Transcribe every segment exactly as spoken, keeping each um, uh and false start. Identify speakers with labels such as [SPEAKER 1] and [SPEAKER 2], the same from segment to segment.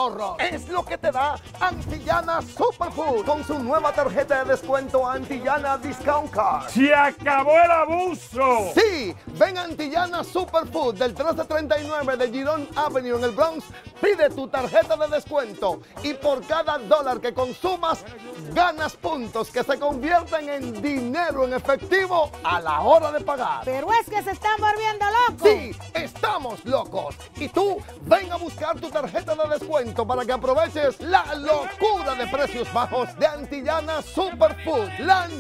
[SPEAKER 1] ahorro es lo que te da Antillana Superfood con su nueva tarjeta de descuento Antillana Discount Card.
[SPEAKER 2] ¡Se acabó el abuso!
[SPEAKER 1] Sí, ven a Antillana Superfood del trece treinta y nueve de Girón Avenue en el Bronx, pide tu tarjeta de descuento y por cada dólar que consumas ganas puntos que se convierten en dinero en efectivo a la hora de pagar.
[SPEAKER 3] Pero es que se están volviendo locos.
[SPEAKER 1] Sí, estamos locos. Y tú, ven a buscar tu tarjeta de descuento para que aproveches la locura de precios bajos de Antillana Superfood. La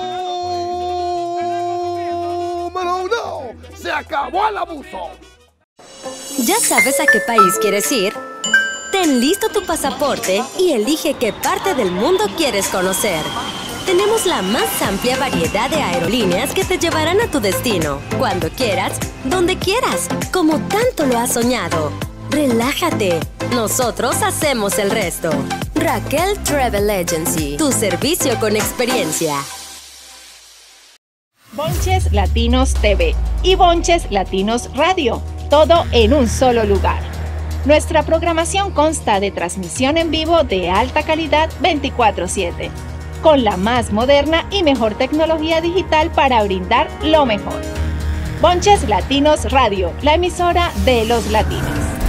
[SPEAKER 1] número uno. Se acabó el abuso.
[SPEAKER 4] ¿Ya sabes a qué país quieres ir? Ten listo tu pasaporte y elige qué parte del mundo quieres conocer. Tenemos la más amplia variedad de aerolíneas que te llevarán a tu destino, cuando quieras, donde quieras, como tanto lo has soñado. Relájate, nosotros hacemos el resto. Raquel Travel Agency, tu servicio con experiencia.
[SPEAKER 5] Bonches Latinos T V y Bonches Latinos Radio, todo en un solo lugar. Nuestra programación consta de transmisión en vivo de alta calidad veinticuatro siete, con la más moderna y mejor tecnología digital para brindar lo mejor. Bonches Latinos Radio, la emisora de los latinos.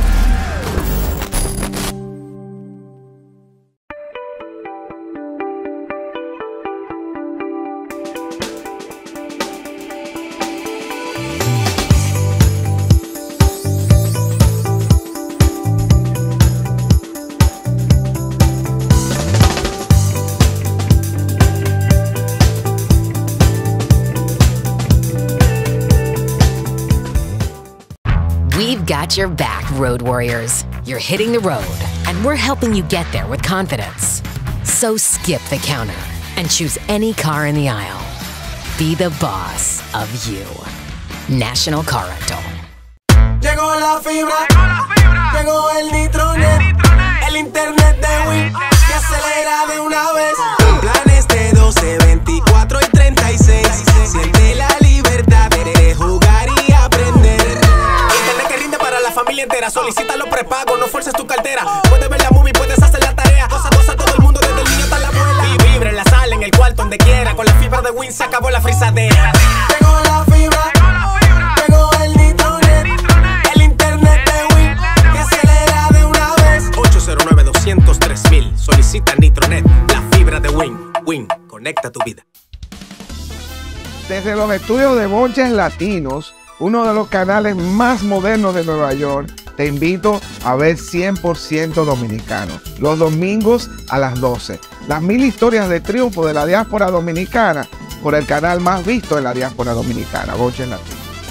[SPEAKER 6] We've got your back, Road Warriors. You're hitting the road, and we're helping you get there with confidence. So skip the counter and choose any car in the aisle. Be the boss of you. National Car Rental.
[SPEAKER 7] Llegó la fibra, llegó el Nitronet, el internet de Win que acelera de una vez. Con planes de doce, veinticuatro y treinta y seis. Siente la libertad de jugar y aprender. Internet que rinde para la familia entera. Solicita los prepagos, no fuerces tu cartera. Puedes ver la movie, puedes hacer la tarea. Cosa, cosa, todo el mundo, desde el niño hasta la abuela. Y vibra en la sala, en el cuarto, donde quiera. Con la fibra de Win se acabó la frisadera. Llegó la fibra, llegó el Nitronet, el internet de Win que acelera de una vez. ocho cero nueve, dos cero tres mil. Solicita Nitronet, la fibra de Win. Win, conecta tu vida.
[SPEAKER 8] Desde los estudios de Bonches Latinos, uno de los canales más modernos de Nueva York, te invito a ver cien por ciento dominicano, los domingos a las doce. Las mil historias de triunfo de la diáspora dominicana por el canal más visto en la diáspora dominicana, Bonches Latinos.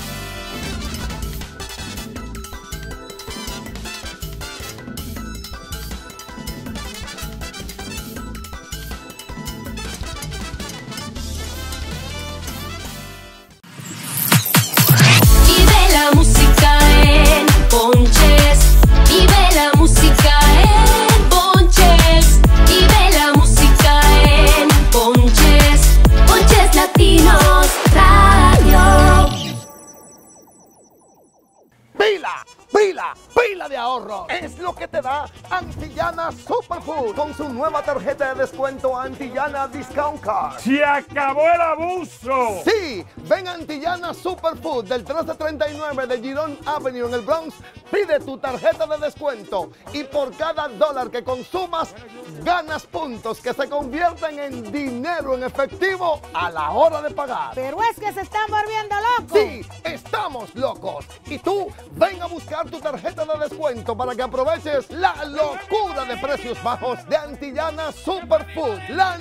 [SPEAKER 1] Pila, pila de ahorro es lo que te da Antillana Superfood con su nueva tarjeta de descuento Antillana Discount Card.
[SPEAKER 2] ¡Se acabó el abuso!
[SPEAKER 1] Sí, ven a Antillana Superfood del trece treinta y nueve de Girón Avenue en el Bronx, pide tu tarjeta de descuento y por cada dólar que consumas ganas puntos que se convierten en dinero en efectivo a la hora de pagar.
[SPEAKER 3] Pero es que se están volviendo locos.
[SPEAKER 1] Sí, estamos locos. Y tú, ven a buscar tu tarjeta de descuento para que aproveches la locura de precios bajos de Antillana Superfood. La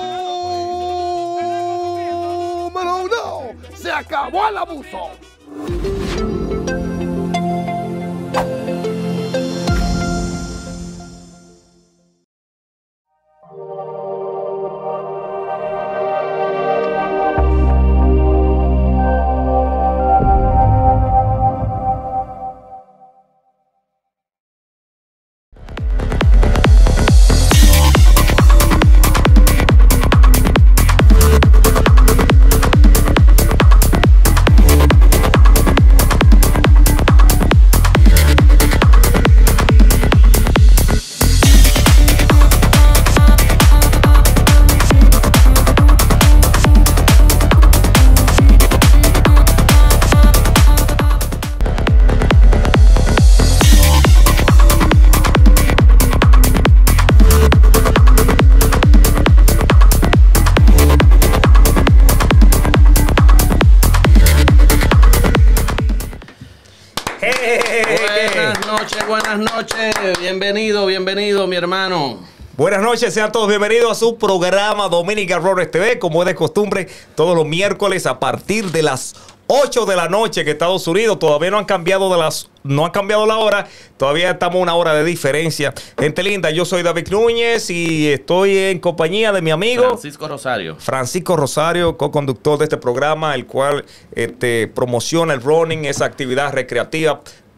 [SPEAKER 1] número uno. Se acabó el abuso.
[SPEAKER 9] buenas noches, bienvenido, bienvenido mi hermano.
[SPEAKER 10] Buenas noches, sean todos bienvenidos a su programa Dominican Runners T V, como es de costumbre, todos los miércoles a partir de las ocho de la noche que Estados Unidos todavía no han cambiado de las no han cambiado la hora, todavía estamos a una hora de diferencia. Gente linda, yo soy David Núñez y estoy en compañía de mi amigo
[SPEAKER 9] Francisco Rosario.
[SPEAKER 10] Francisco Rosario, co-conductor de este programa, el cual este, promociona el running, esa actividad recreativa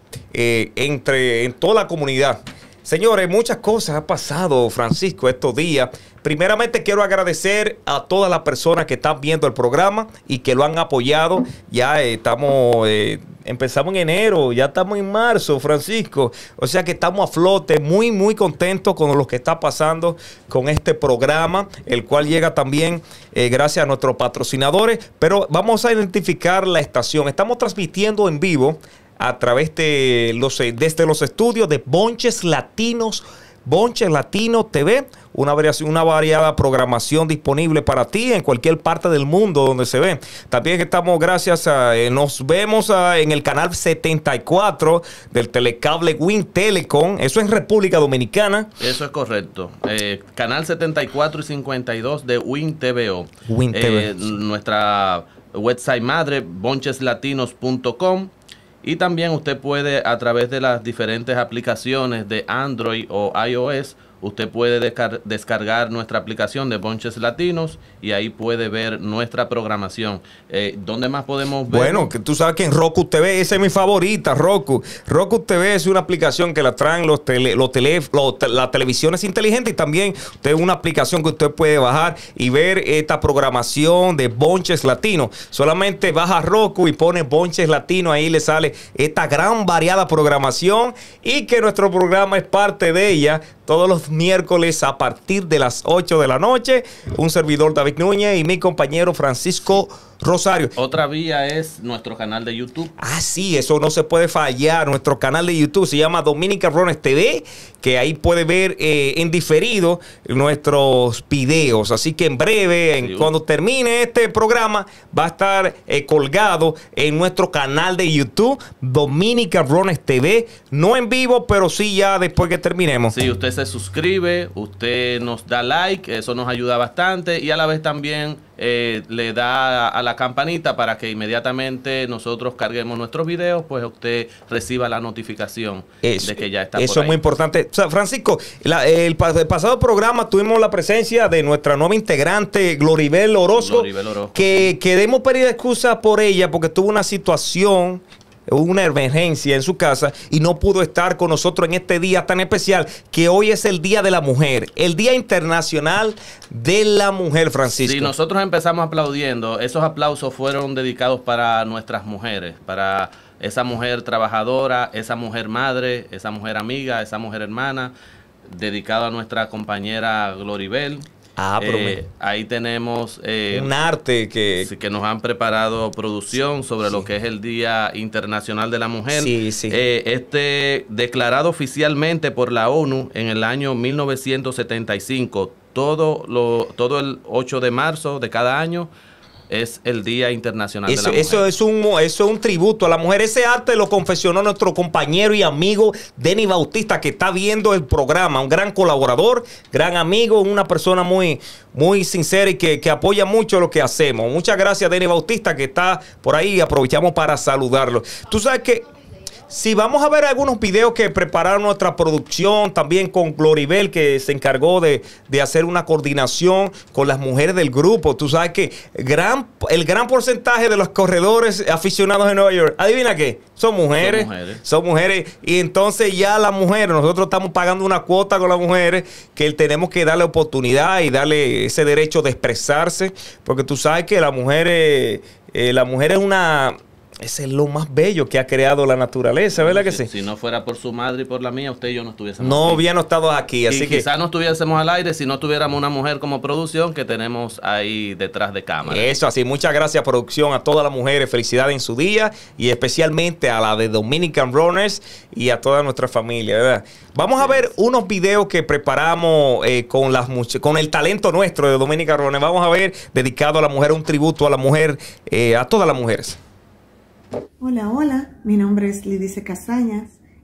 [SPEAKER 10] eh, entre en toda la comunidad. Señores, muchas cosas han pasado, Francisco, estos días. Primeramente quiero agradecer a todas las personas que están viendo el programa y que lo han apoyado. Ya eh, estamos, eh, empezamos en enero, ya estamos en marzo, Francisco. O sea que estamos a flote, muy, muy contentos con lo que está pasando con este programa, el cual llega también eh, gracias a nuestros patrocinadores. Pero vamos a identificar la estación. Estamos transmitiendo en vivo a través de los, desde los estudios de Bonches Latinos, Bonches Latino T V, una variación, una variada programación disponible para ti en cualquier parte del mundo donde se ve. También estamos gracias a, eh, nos vemos a, en el canal setenta y cuatro del telecable Win Telecom, eso es República Dominicana.
[SPEAKER 9] Eso es correcto. Eh, canal setenta y cuatro y cincuenta y dos de Win T V O.
[SPEAKER 10] Win T V.
[SPEAKER 9] Eh, nuestra website madre, bonches latinos punto com. Y también usted puede, a través de las diferentes aplicaciones de Android o iOS, usted puede descar descargar nuestra aplicación de Bonches Latinos y ahí puede ver nuestra programación. Eh, ¿Dónde más podemos ver?
[SPEAKER 10] Bueno, que tú sabes que en Roku T V, esa es mi favorita, Roku. Roku T V es una aplicación que la traen los tele, los tele, los, las televisiones inteligentes y también usted una aplicación que usted puede bajar y ver esta programación de Bonches Latinos. Solamente baja Roku y pone Bonches Latinos, ahí le sale esta gran variada programación y que nuestro programa es parte de ella. Todos los miércoles a partir de las ocho de la noche, un servidor David Núñez y mi compañero Francisco Rosario.
[SPEAKER 9] Otra vía es nuestro canal de YouTube.
[SPEAKER 10] Ah, sí, eso no se puede fallar. Nuestro canal de YouTube se llama Dominican Runners T V, que ahí puede ver eh, en diferido nuestros videos. Así que en breve, en, sí, cuando termine este programa, va a estar eh, colgado en nuestro canal de YouTube, Dominican Runners T V. No en vivo, pero sí ya después que terminemos.
[SPEAKER 9] Sí, usted se suscribe, usted nos da like, eso nos ayuda bastante y a la vez también eh, le da a la campanita para que inmediatamente nosotros carguemos nuestros videos, pues usted reciba la notificación
[SPEAKER 10] eso,
[SPEAKER 9] de que ya está
[SPEAKER 10] Eso
[SPEAKER 9] por
[SPEAKER 10] es muy importante. O sea, Francisco, la, el, el pasado programa tuvimos la presencia de nuestra nueva integrante, Gloribel Orozco,
[SPEAKER 9] Gloribel Orozco.
[SPEAKER 10] que queremos pedir excusas por ella porque tuvo una situación, una emergencia en su casa y no pudo estar con nosotros en este día tan especial que hoy es el Día de la Mujer, el Día Internacional de la Mujer, Francisco.
[SPEAKER 9] Sí, nosotros empezamos aplaudiendo. Esos aplausos fueron dedicados para nuestras mujeres, para esa mujer trabajadora, esa mujer madre, esa mujer amiga, esa mujer hermana, dedicado a nuestra compañera Gloribel.
[SPEAKER 10] Ah, pero
[SPEAKER 9] eh, ahí tenemos eh,
[SPEAKER 10] un arte que,
[SPEAKER 9] que nos han preparado producción sobre sí. lo que es el Día Internacional de la Mujer.
[SPEAKER 10] Sí, sí.
[SPEAKER 9] Eh, este declarado oficialmente por la ONU en el año mil novecientos setenta y cinco, todo, lo, todo el ocho de marzo de cada año es el Día Internacional
[SPEAKER 10] eso,
[SPEAKER 9] de la Mujer.
[SPEAKER 10] Eso es, un, eso es un tributo a la mujer. Ese arte lo confesionó nuestro compañero y amigo Denny Bautista, que está viendo el programa. Un gran colaborador, gran amigo, una persona muy, muy sincera y que, que apoya mucho lo que hacemos. Muchas gracias, Denny Bautista, que está por ahí. Aprovechamos para saludarlo. Tú sabes que si vamos a ver algunos videos que prepararon nuestra producción, también con Gloribel, que se encargó de, de hacer una coordinación con las mujeres del grupo. Tú sabes que gran, el gran porcentaje de los corredores aficionados en Nueva York, ¿adivina qué? Son mujeres. Son mujeres. Son mujeres. Y entonces ya las mujeres, nosotros estamos pagando una cuota con las mujeres que tenemos que darle oportunidad y darle ese derecho de expresarse. Porque tú sabes que la mujer, eh, eh, la mujer es una... Ese es lo más bello que ha creado la naturaleza, ¿verdad que sí?
[SPEAKER 9] Si no fuera por su madre y por la mía, usted y yo no estuviésemos
[SPEAKER 10] No
[SPEAKER 9] aquí.
[SPEAKER 10] hubiéramos estado aquí, así
[SPEAKER 9] y
[SPEAKER 10] que...
[SPEAKER 9] quizás no estuviésemos al aire si no tuviéramos una mujer como producción que tenemos ahí detrás de cámara.
[SPEAKER 10] Eso así, muchas gracias producción, a todas las mujeres, felicidades en su día y especialmente a la de Dominican Runners y a toda nuestra familia, ¿verdad? Vamos a ver unos videos que preparamos eh, con, las con el talento nuestro de Dominican Runners. Vamos a ver, dedicado a la mujer, un tributo a la mujer, eh, a todas las mujeres.
[SPEAKER 11] Hola, hola, mi nombre es Lidice Casañas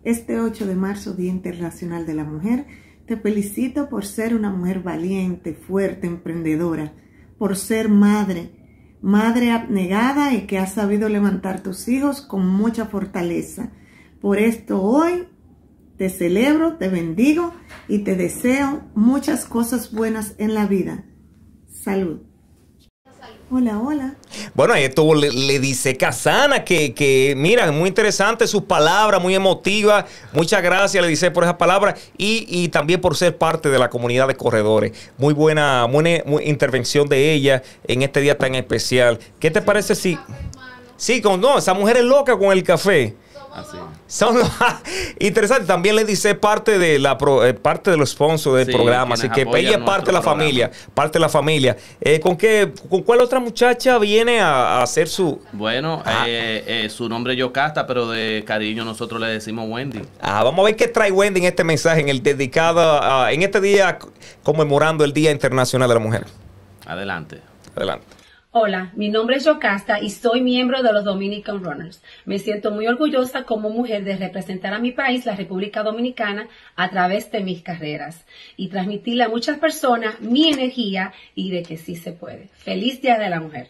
[SPEAKER 11] este ocho de marzo, Día Internacional de la Mujer. Te felicito por ser una mujer valiente, fuerte, emprendedora, por ser madre, madre abnegada y que has sabido levantar tus hijos con mucha fortaleza. Por esto hoy te celebro, te bendigo y te deseo muchas cosas buenas en la vida. Salud. Hola, hola.
[SPEAKER 10] Bueno, ahí estuvo, le, le dice Casana que, que, mira, muy interesante sus palabras, muy emotivas. Muchas gracias, le dice por esas palabras y, y también por ser parte de la comunidad de corredores. Muy buena, buena muy intervención de ella en este día tan especial. ¿Qué te parece si... Sí, con, no, esa mujer es loca con el café.
[SPEAKER 9] Así.
[SPEAKER 10] Son interesante. También le dice parte de la pro, eh, parte de los sponsors del
[SPEAKER 9] Sí,
[SPEAKER 10] programa, así que ella es parte de la
[SPEAKER 9] programa.
[SPEAKER 10] familia, parte de la familia. Eh, ¿Con qué, con cuál otra muchacha viene a, a hacer su?
[SPEAKER 9] Bueno,
[SPEAKER 10] Ah.
[SPEAKER 9] eh, eh, su nombre es Yocasta, pero de cariño nosotros le decimos Wendy.
[SPEAKER 10] Ah, vamos a ver qué trae Wendy en este mensaje, en el dedicado a, en este día conmemorando el Día Internacional de la Mujer.
[SPEAKER 9] Adelante.
[SPEAKER 10] Adelante.
[SPEAKER 12] Hola, mi nombre es Yocasta y soy miembro de los Dominican Runners. Me siento muy orgullosa como mujer de representar a mi país, la República Dominicana, a través de mis carreras y transmitirle a muchas personas mi energía y de que sí se puede. Feliz Día de la Mujer.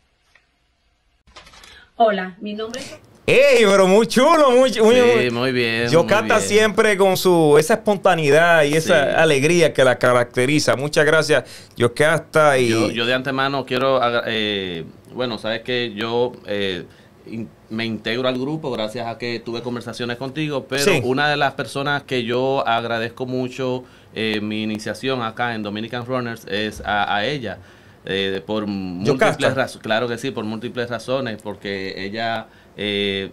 [SPEAKER 12] Hola, mi nombre es...
[SPEAKER 10] ¡Ey, pero muy chulo! Muy, muy,
[SPEAKER 9] Sí, muy bien.
[SPEAKER 10] Yocasta
[SPEAKER 9] muy bien.
[SPEAKER 10] siempre con su esa espontaneidad y esa
[SPEAKER 9] Sí.
[SPEAKER 10] alegría que la caracteriza. Muchas gracias, Yocasta. Y
[SPEAKER 9] Yo, yo de antemano quiero, agra- eh, bueno, sabes que yo eh, in- me integro al grupo gracias a que tuve conversaciones contigo, pero
[SPEAKER 10] Sí.
[SPEAKER 9] una de las personas que yo agradezco mucho eh, mi iniciación acá en Dominican Runners es a, a ella, eh, por múltiples razones, claro que sí, por múltiples razones, porque ella... Eh,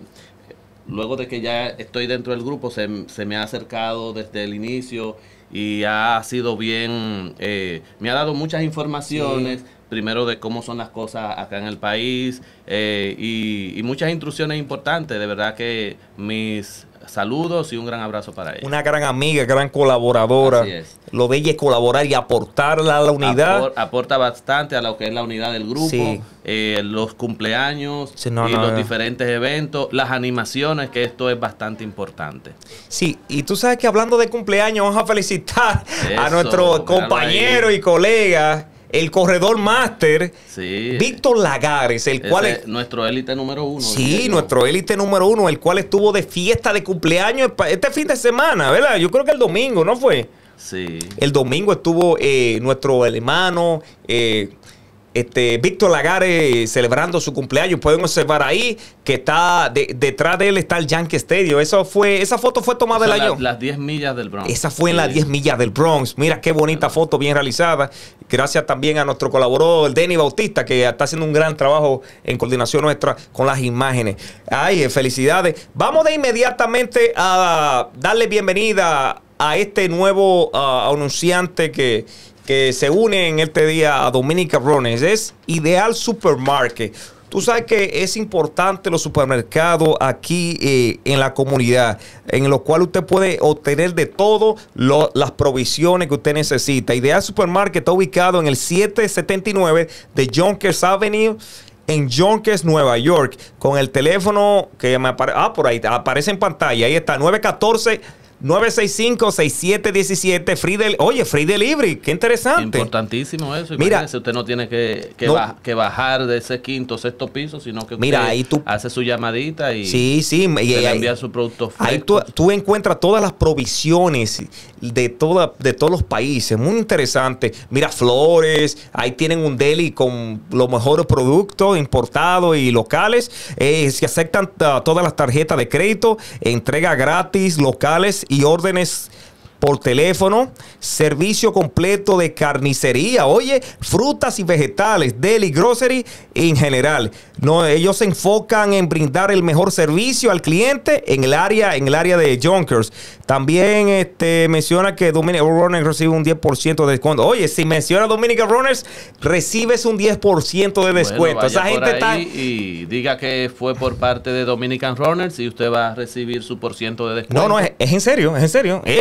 [SPEAKER 9] luego de que ya estoy dentro del grupo, se, se me ha acercado desde el inicio y ha sido bien, eh, me ha dado muchas informaciones,
[SPEAKER 10] Sí.
[SPEAKER 9] primero de cómo son las cosas acá en el país eh, y, y muchas instrucciones importantes. De verdad que mis saludos y un gran abrazo para ella.
[SPEAKER 10] una gran amiga, gran colaboradora.
[SPEAKER 9] Así es.
[SPEAKER 10] Lo de ella es colaborar y aportarla a la unidad.
[SPEAKER 9] Apor- aporta bastante a lo que es la unidad del grupo,
[SPEAKER 10] Sí.
[SPEAKER 9] eh, los cumpleaños
[SPEAKER 10] Sí, no,
[SPEAKER 9] y
[SPEAKER 10] no,
[SPEAKER 9] los
[SPEAKER 10] no.
[SPEAKER 9] diferentes eventos, las animaciones, que esto es bastante importante.
[SPEAKER 10] Sí, y tú sabes que hablando de cumpleaños, vamos a felicitar a
[SPEAKER 9] Eso,
[SPEAKER 10] nuestro
[SPEAKER 9] míralo
[SPEAKER 10] compañero
[SPEAKER 9] ahí.
[SPEAKER 10] y colega, el corredor máster,
[SPEAKER 9] Sí.
[SPEAKER 10] Víctor Lagares, el
[SPEAKER 9] Ese
[SPEAKER 10] cual
[SPEAKER 9] es
[SPEAKER 10] es...
[SPEAKER 9] nuestro élite número uno.
[SPEAKER 10] Sí,
[SPEAKER 9] diría yo.
[SPEAKER 10] nuestro élite número uno, el cual estuvo de fiesta de cumpleaños este fin de semana, ¿verdad? Yo creo que el domingo, ¿no fue?
[SPEAKER 9] Sí.
[SPEAKER 10] El domingo estuvo eh, nuestro hermano eh, este, Víctor Lagares celebrando su cumpleaños. Pueden observar ahí que está de- detrás de él está el Yankee Stadium. Eso fue, esa foto fue tomada
[SPEAKER 9] O sea,
[SPEAKER 10] de la
[SPEAKER 9] la-
[SPEAKER 10] yo.
[SPEAKER 9] las diez millas del Bronx.
[SPEAKER 10] Esa fue en
[SPEAKER 9] Sí.
[SPEAKER 10] las diez millas del Bronx. Mira qué bonita foto, bien realizada. Gracias también a nuestro colaborador, Denny Bautista, que está haciendo un gran trabajo en coordinación nuestra con las imágenes. Ay, eh, felicidades. Vamos de inmediatamente a darle bienvenida a este nuevo ah, anunciante que, que se une en este día a Dominican Runners. Es Ideal Supermarket. Tú sabes que es importante los supermercados aquí eh, en la comunidad, en los cuales usted puede obtener de todo lo- las provisiones que usted necesita. Ideal Supermarket está ubicado en el setecientos setenta y nueve de Yonkers Avenue en Yonkers, Nueva York, con el teléfono que me aparece, ah, por ahí aparece en pantalla. Ahí está, nueve uno cuatro, nueve seis cinco, seis siete uno siete. Free del, oye, free delivery, qué interesante.
[SPEAKER 9] Importantísimo eso.
[SPEAKER 10] Mira,
[SPEAKER 9] Imagínese, usted no tiene que, que,
[SPEAKER 10] no.
[SPEAKER 9] ba- que bajar de ese quinto o sexto piso, sino que usted
[SPEAKER 10] Mira, ahí tú-
[SPEAKER 9] hace su llamadita y
[SPEAKER 10] Sí, sí, y-
[SPEAKER 9] se le
[SPEAKER 10] ahí-
[SPEAKER 9] envía su producto fresco.
[SPEAKER 10] Ahí tú, tú encuentras todas las provisiones de, toda, de todos los países. Muy interesante. Mira, flores. Ahí tienen un deli con los mejores productos importados y locales. Eh, se aceptan uh, todas las tarjetas de crédito. Entrega gratis, locales y órdenes por teléfono, servicio completo de carnicería, oye, frutas y vegetales, deli, grocery en general. No, ellos se enfocan en brindar el mejor servicio al cliente en el área, en el área de Yonkers. También este, menciona que Dominican Runners recibe un diez por ciento de descuento. Oye, si menciona Dominican Runners, recibes un diez por ciento de
[SPEAKER 9] Bueno,
[SPEAKER 10] descuento.
[SPEAKER 9] vaya
[SPEAKER 10] Esa
[SPEAKER 9] por
[SPEAKER 10] gente está...
[SPEAKER 9] ahí y diga que fue por parte de Dominican Runners y usted va a recibir su por ciento de descuento.
[SPEAKER 10] No, no, es, es en serio, es en serio. Eh, Ideal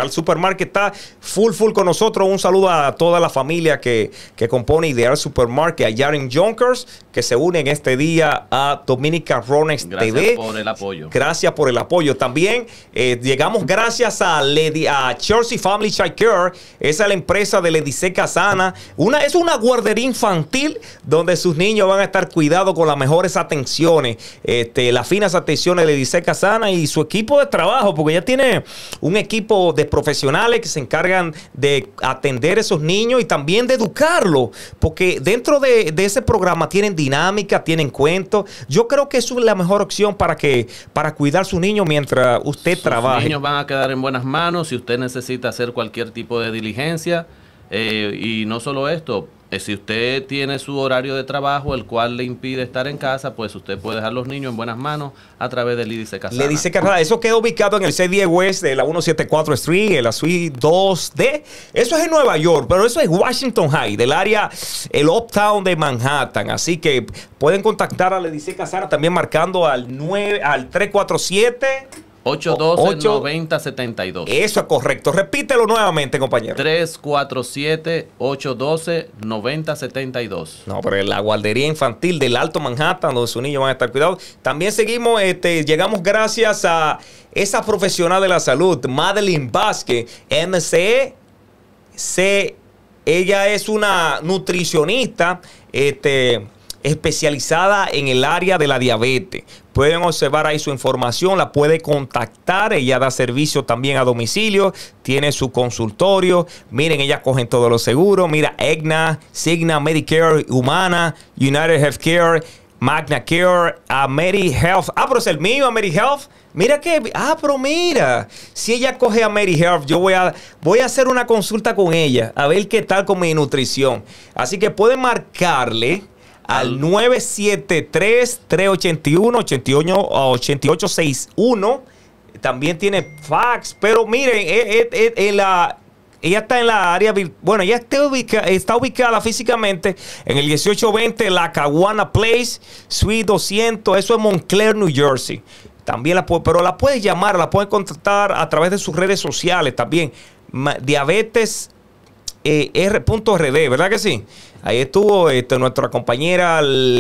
[SPEAKER 10] Ideal Supermarket está full, full con nosotros. Un saludo a toda la familia que, que compone Ideal Supermarket, a Yaren Junkers, que se unen este día a Dominican Runners T V.
[SPEAKER 9] Gracias por el apoyo.
[SPEAKER 10] Gracias por el apoyo. También eh, llegamos gracias a, Lady, a Chelsea Family Child Care. Esa es la empresa de Ledice Casana. Una, es una guardería infantil donde sus niños van a estar cuidados con las mejores atenciones, este, las finas atenciones de Ledice Casana y su equipo de trabajo, porque ella tiene un equipo de profesionales que se encargan de atender a esos niños y también de educarlos, porque dentro de, de ese programa tienen dinámica, tienen cuentos. Yo creo que eso es la mejor opción para que para cuidar a su niño mientras usted
[SPEAKER 9] Sus
[SPEAKER 10] trabaje.
[SPEAKER 9] Los niños van a quedar en buenas manos si usted necesita hacer cualquier tipo de diligencia. Eh, y no solo esto, eh, si usted tiene su horario de trabajo, el cual le impide estar en casa, pues usted puede dejar los niños en buenas manos a través de Ledice Casana.
[SPEAKER 10] Ledice Casana, eso queda ubicado en el C diez West de la ciento setenta y cuatro Street, en la Suite dos D. Eso es en Nueva York, pero eso es Washington High, del área, el Uptown de Manhattan. Así que pueden contactar a Ledice Casana también marcando al, nueve, al tres cuatro siete...
[SPEAKER 9] ocho uno dos, nueve cero siete dos.
[SPEAKER 10] Eso es correcto. Repítelo nuevamente, compañero.
[SPEAKER 9] tres cuatro siete, ocho uno dos, nueve cero siete dos.
[SPEAKER 10] No, pero la guardería infantil del Alto Manhattan, donde sus niños van a estar cuidados. También seguimos, este, llegamos gracias a esa profesional de la salud, Madeline Vázquez, M C C. Ella es una nutricionista, este... especializada en el área de la diabetes. Pueden observar ahí su información, la puede contactar. Ella da servicio también a domicilio, tiene su consultorio. Miren, ella coge todos los seguros. Mira, Aetna, Cigna, Medicare, Humana, United Healthcare, Magna Care, AmeriHealth. Ah, pero es el mío, AmeriHealth. Mira que, ah, pero mira, si ella coge a AmeriHealth, yo voy a, voy a hacer una consulta con ella, a ver qué tal con mi nutrición. Así que pueden marcarle al nueve siete tres, tres ocho uno, ocho ocho seis uno. También tiene fax. Pero miren, eh, eh, eh, la, ella está en la área, bueno, ella está ubicada, está ubicada físicamente en el dieciocho veinte Lackawanna Place, Suite doscientos. Eso es Montclair, New Jersey. También la puede, pero la puedes llamar, la puedes contactar a través de sus redes sociales también. Diabetes eh, R punto R D, ¿verdad que sí? Ahí estuvo este, nuestra compañera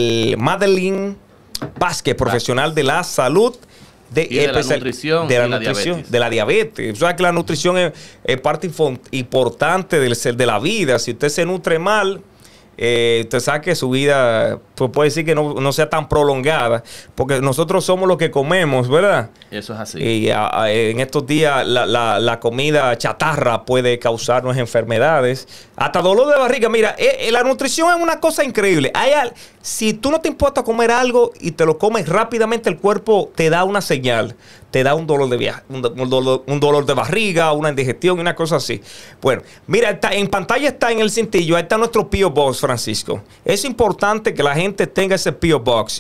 [SPEAKER 10] Madeline Vázquez, profesional de la salud. De,
[SPEAKER 9] y de la nutrición.
[SPEAKER 10] De la,
[SPEAKER 9] y la
[SPEAKER 10] nutrición,
[SPEAKER 9] diabetes.
[SPEAKER 10] de la diabetes. O sea que la nutrición es, es parte importante del ser de la vida. Si usted se nutre mal, eh, usted sabe que su vida pues, puede decir que no, no sea tan prolongada, porque nosotros somos lo que comemos, ¿verdad?
[SPEAKER 9] Eso es así.
[SPEAKER 10] Y a, a, en estos días la, la, la comida chatarra puede causarnos enfermedades, hasta dolor de barriga. Mira, eh, eh, la nutrición es una cosa increíble. Hay al, si tú no te importa comer algo y te lo comes rápidamente, el cuerpo te da una señal. Te da un dolor de viaje, un, un, dolor, un dolor de barriga, una indigestión y una cosa así. Bueno, mira, está, en pantalla está en el cintillo, ahí está nuestro P O Box, Francisco. Es importante que la gente tenga ese P O Box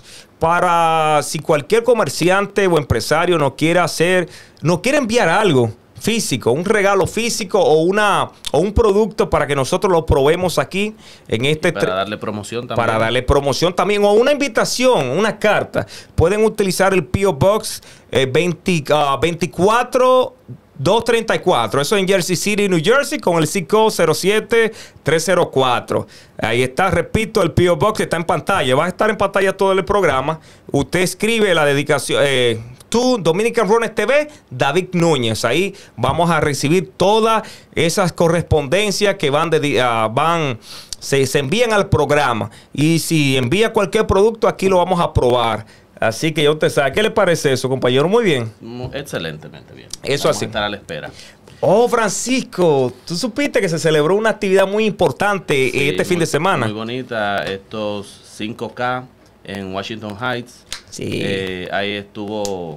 [SPEAKER 10] para si cualquier comerciante o empresario no quiere hacer, no quiere enviar algo físico, un regalo físico o una o un producto para que nosotros lo probemos aquí en este,
[SPEAKER 9] para darle promoción también.
[SPEAKER 10] Para darle promoción también o una invitación, una carta. Pueden utilizar el P O Box eh, veinte, uh, veinticuatro doscientos treinta y cuatro. Eso en Jersey City, New Jersey, con el zip code cero siete tres cero cuatro. Ahí está, repito, el P O Box está en pantalla. Va a estar en pantalla todo el programa. Usted escribe la dedicación. Eh, tú, Dominican Runners T V, David Núñez. Ahí vamos a recibir todas esas correspondencias que van, de, uh, van se, se envían al programa. Y si envía cualquier producto, aquí lo vamos a probar. Así que ya usted sabe. ¿Qué le parece eso, compañero? Muy bien.
[SPEAKER 9] Excelentemente bien.
[SPEAKER 10] Eso
[SPEAKER 9] vamos
[SPEAKER 10] así.
[SPEAKER 9] A estar a la espera.
[SPEAKER 10] Oh, Francisco, tú supiste que se celebró una actividad muy importante
[SPEAKER 9] Sí,
[SPEAKER 10] este fin
[SPEAKER 9] muy,
[SPEAKER 10] de semana.
[SPEAKER 9] Muy bonita, estos cinco K en Washington Heights.
[SPEAKER 10] Sí.
[SPEAKER 9] Eh, ahí estuvo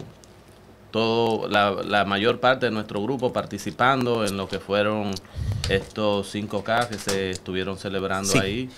[SPEAKER 9] todo la, la mayor parte de nuestro grupo participando en lo que fueron estos cinco K que se estuvieron celebrando
[SPEAKER 10] Sí.
[SPEAKER 9] ahí.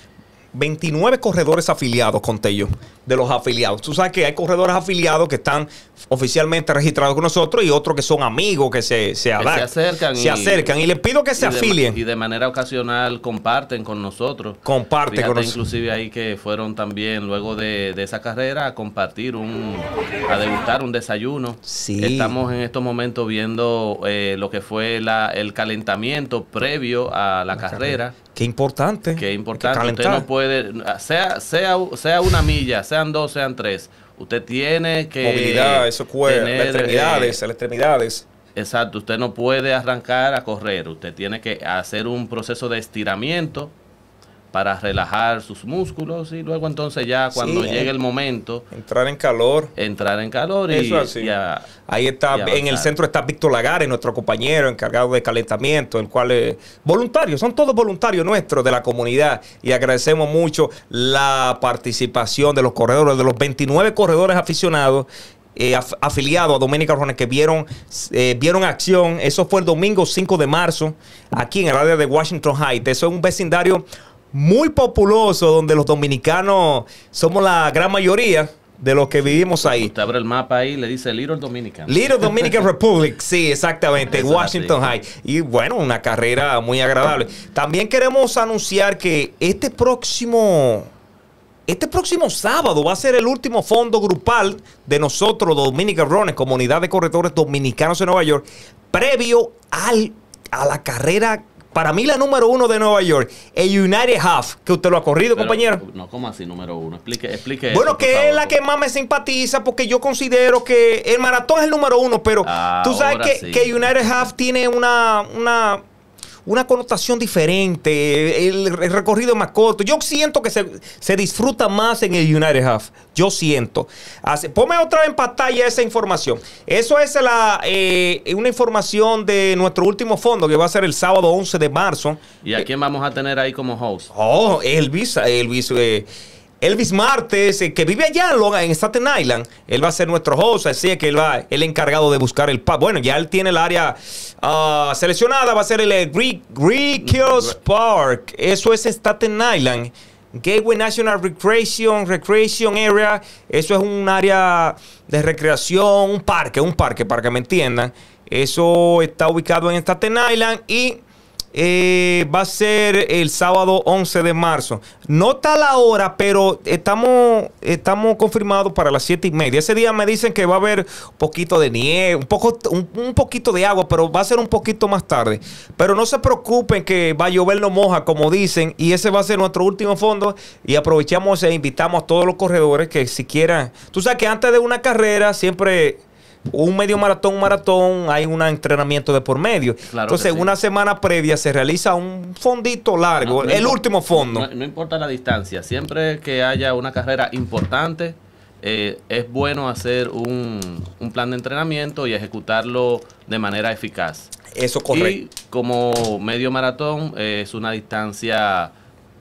[SPEAKER 10] veintinueve corredores afiliados, conté yo, de los afiliados. Tú sabes que hay corredores afiliados que están oficialmente registrados con nosotros y otros que son amigos, que se, se,
[SPEAKER 9] que se acercan.
[SPEAKER 10] Se
[SPEAKER 9] y,
[SPEAKER 10] acercan y les pido que se
[SPEAKER 9] y de,
[SPEAKER 10] afilien.
[SPEAKER 9] Y de manera ocasional comparten con nosotros.
[SPEAKER 10] Comparten
[SPEAKER 9] Fíjate,
[SPEAKER 10] con nosotros.
[SPEAKER 9] Inclusive ahí que fueron también luego de, de esa carrera a compartir un, a degustar un desayuno.
[SPEAKER 10] Sí.
[SPEAKER 9] Estamos en estos momentos viendo eh, lo que fue la, el calentamiento previo a la, la carrera. carrera.
[SPEAKER 10] Qué importante.
[SPEAKER 9] Qué importante. Usted no puede, sea, sea, sea una milla, sean dos, sean tres. Usted tiene que...
[SPEAKER 10] Movilidad, eso cuesta, las extremidades,
[SPEAKER 9] eh,
[SPEAKER 10] las extremidades.
[SPEAKER 9] Exacto, usted no puede arrancar a correr. Usted tiene que hacer un proceso de estiramiento para relajar sus músculos y luego entonces ya cuando sí, llegue eh, el momento...
[SPEAKER 10] Entrar en calor.
[SPEAKER 9] Entrar en calor y...
[SPEAKER 10] Eso así. Y a, Ahí está, en el centro está Víctor Lagares, nuestro compañero encargado de calentamiento, el cual es voluntario, son todos voluntarios nuestros de la comunidad y agradecemos mucho la participación de los corredores, de los veintinueve corredores aficionados Eh, af afiliados a Dominican Runners que vieron, eh, vieron acción. Eso fue el domingo cinco de marzo, aquí en el área de Washington Heights. Eso es un vecindario muy populoso donde los dominicanos somos la gran mayoría de los que vivimos ahí.
[SPEAKER 9] Usted abre el mapa ahí y le dice Little Dominican.
[SPEAKER 10] Little Dominican Republic, sí, exactamente, Washington Heights. Y bueno, una carrera muy agradable. También queremos anunciar que este próximo... Este próximo sábado va a ser el último fondo grupal de nosotros, los Dominican Runners, comunidad de corredores dominicanos en Nueva York, previo al, a la carrera, para mí la número uno de Nueva York, el United Half, que usted lo ha corrido, Pero, compañero.
[SPEAKER 9] No, ¿cómo así número uno? Explique, explique
[SPEAKER 10] Bueno,
[SPEAKER 9] eso,
[SPEAKER 10] que
[SPEAKER 9] favor,
[SPEAKER 10] es la que más me simpatiza, porque yo considero que el maratón es el número uno, pero ah, tú sabes que, sí. que United Half tiene una... una una connotación diferente, el, el recorrido es más corto. Yo siento que se, se disfruta más en el United Half. Yo siento. Así, ponme otra vez en pantalla esa información. Eso es la, eh, una información de nuestro último fondo que va a ser el sábado once de marzo.
[SPEAKER 9] ¿Y a quién vamos a tener ahí como host?
[SPEAKER 10] Oh, Elvis, Elvis, eh, Elvis Martes, eh, que vive allá en, Long, en Staten Island. Él va a ser nuestro host, así que él va, el encargado de buscar el pub. Bueno, ya él tiene el área uh, seleccionada, va a ser el Greek Hills Park. Eso es Staten Island. Gateway National Recreation, Recreation Area. Eso es un área de recreación, un parque, un parque, para que me entiendan. Eso está ubicado en Staten Island y... Eh, va a ser el sábado once de marzo. No está la hora, pero estamos, estamos confirmados para las siete y media. Ese día me dicen que va a haber un poquito de nieve, un, poco, un, un poquito de agua, pero va a ser un poquito más tarde. Pero no se preocupen que va a llover no moja, como dicen, y ese va a ser nuestro último fondo. Y aprovechamos e invitamos a todos los corredores que si quieran. Tú sabes que antes de una carrera siempre... un medio maratón, un maratón, hay un entrenamiento de por medio. Claro. Entonces, sí. Una semana previa se realiza un fondito largo, no, no el importa, último fondo.
[SPEAKER 9] No, no importa la distancia, siempre que haya una carrera importante, eh, es bueno hacer un, un plan de entrenamiento y ejecutarlo de manera eficaz.
[SPEAKER 10] Eso correcto.
[SPEAKER 9] Y como medio maratón eh, es una distancia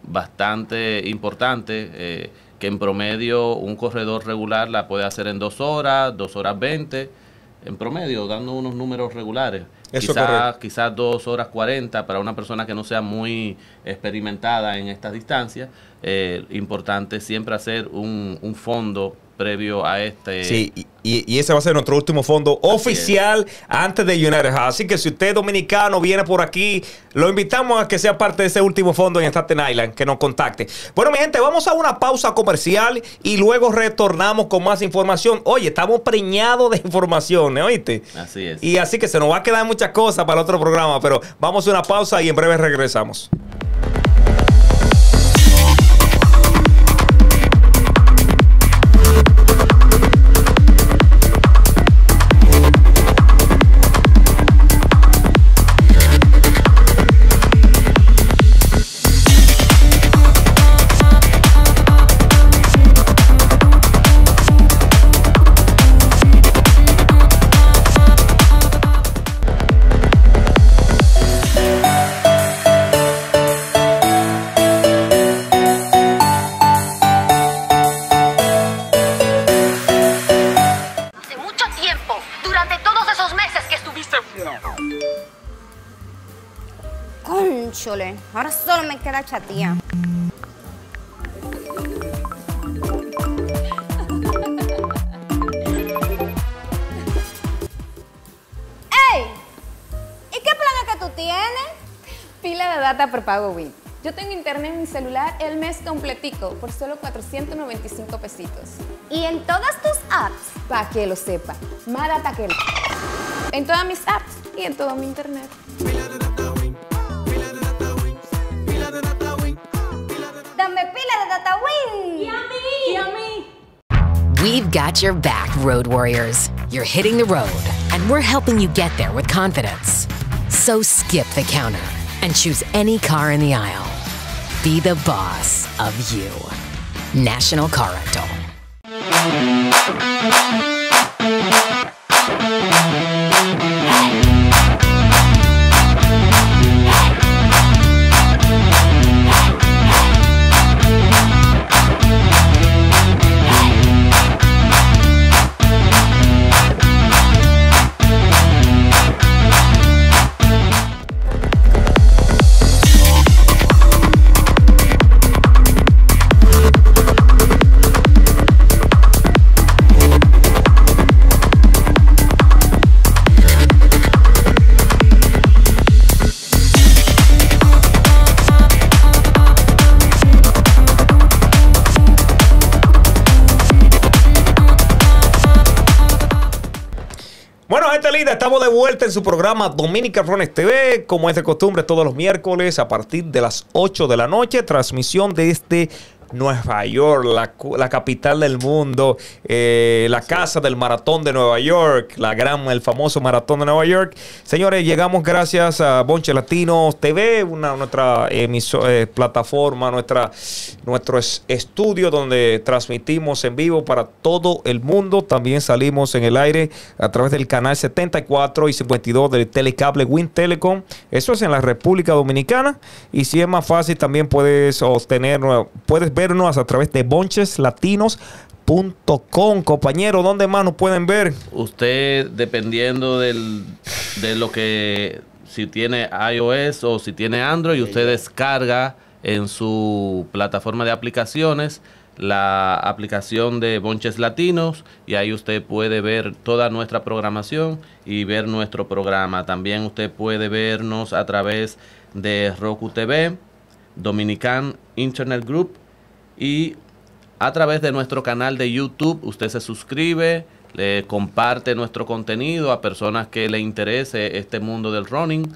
[SPEAKER 9] bastante importante, eh, que en promedio un corredor regular la puede hacer en dos horas, dos horas veinte, en promedio, dando unos números regulares. Quizás quizás dos horas cuarenta para una persona que no sea muy experimentada en estas distancias. Eh, importante siempre hacer un, un fondo previo a este.
[SPEAKER 10] Sí, y, y ese va a ser nuestro último fondo oficial antes de United House. Así que si usted es dominicano, viene por aquí, lo invitamos a que sea parte de ese último fondo en Staten Island, que nos contacte. Bueno, mi gente, vamos a una pausa comercial y luego retornamos con más información. Oye, estamos preñados de información, ¿eh? ¿Oíste?
[SPEAKER 9] Así es.
[SPEAKER 10] Y así que se nos va a quedar muchas cosas para el otro programa, pero vamos a una pausa y en breve regresamos.
[SPEAKER 13] Cónchole, ahora solo me queda chatía. tú tienes?
[SPEAKER 14] Pila de data por pago Win. Yo tengo internet en mi celular el mes completico por solo cuatrocientos noventa y cinco pesitos.
[SPEAKER 13] ¿Y en todas tus apps?
[SPEAKER 14] Para que lo sepa, más data que... En todas mis apps y en todo mi internet.
[SPEAKER 13] Dame pila de data Win.
[SPEAKER 14] Y a mí. Y a mí.
[SPEAKER 6] We've got your back, road warriors. You're hitting the road, and we're helping you get there with confidence. So skip the counter and choose any car in the aisle. Be the boss of you. National Car Rental.
[SPEAKER 10] Estamos de vuelta en su programa Dominican Runners T V, como es de costumbre todos los miércoles a partir de las ocho de la noche, transmisión desde Nueva York, la, la capital del mundo, eh, la casa del maratón de Nueva York, la gran, el famoso maratón de Nueva York. Señores, llegamos gracias a Bonches Latinos T V, una nuestra emiso, eh, plataforma, nuestra, nuestro es, estudio donde transmitimos en vivo para todo el mundo. También salimos en el aire a través del canal setenta y cuatro y cincuenta y dos del telecable Win Telecom. Eso es en la República Dominicana. Y si es más fácil, también puedes obtener, puedes vernos a través de bonches latinos punto com. Compañero, ¿dónde más nos pueden ver?
[SPEAKER 9] Usted, dependiendo del, de lo que, si tiene iOS o si tiene Android, usted descarga en su plataforma de aplicaciones la aplicación de Bonches Latinos y ahí usted puede ver toda nuestra programación y ver nuestro programa. También usted puede vernos a través de Roku T V, Dominican Internet Group, y a través de nuestro canal de YouTube. Usted se suscribe, le comparte nuestro contenido a personas que le interese este mundo del running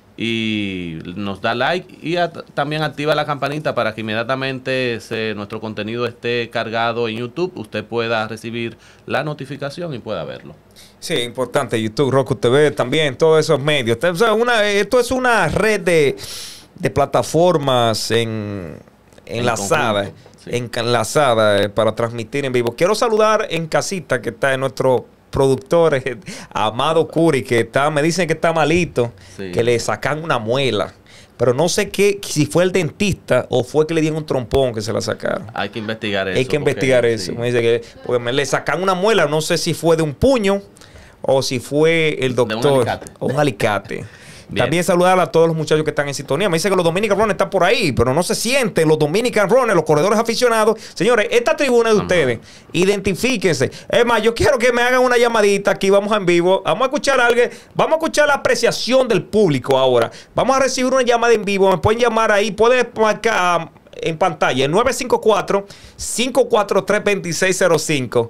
[SPEAKER 9] y nos da like y a, también activa la campanita para que inmediatamente se, nuestro contenido esté cargado en YouTube, usted pueda recibir la notificación y pueda verlo.
[SPEAKER 10] Sí, importante, YouTube, Roku T V, también todos esos medios. O sea, una, esto es una red de, de plataformas en, enlazadas. Sí. Enlazada eh, para transmitir en vivo. Quiero saludar en casita que está en nuestro productor eh, Amado Curi, que está, me dicen que está malito, sí, que le sacan una muela, pero no sé qué, si fue el dentista o fue que le dieron un trompón que se la sacaron.
[SPEAKER 9] Hay que investigar eso.
[SPEAKER 10] Hay que investigar porque, eso. Sí. Me dice que porque me le sacan una muela, no sé si fue de un puño o si fue el doctor de un alicate. O un alicate. Bien. También saludar a todos los muchachos que están en sintonía. Me dice que los Dominican Runners están por ahí, pero no se sienten los Dominican Runners, los corredores aficionados. Señores, esta tribuna de ustedes, identifíquense. Es más, yo quiero que me hagan una llamadita aquí, vamos en vivo. Vamos a escuchar algo, vamos a escuchar la apreciación del público ahora. Vamos a recibir una llamada en vivo. Me pueden llamar ahí, pueden marcar um, en pantalla, nueve cinco cuatro, cinco cuatro tres, dos seis cero cinco.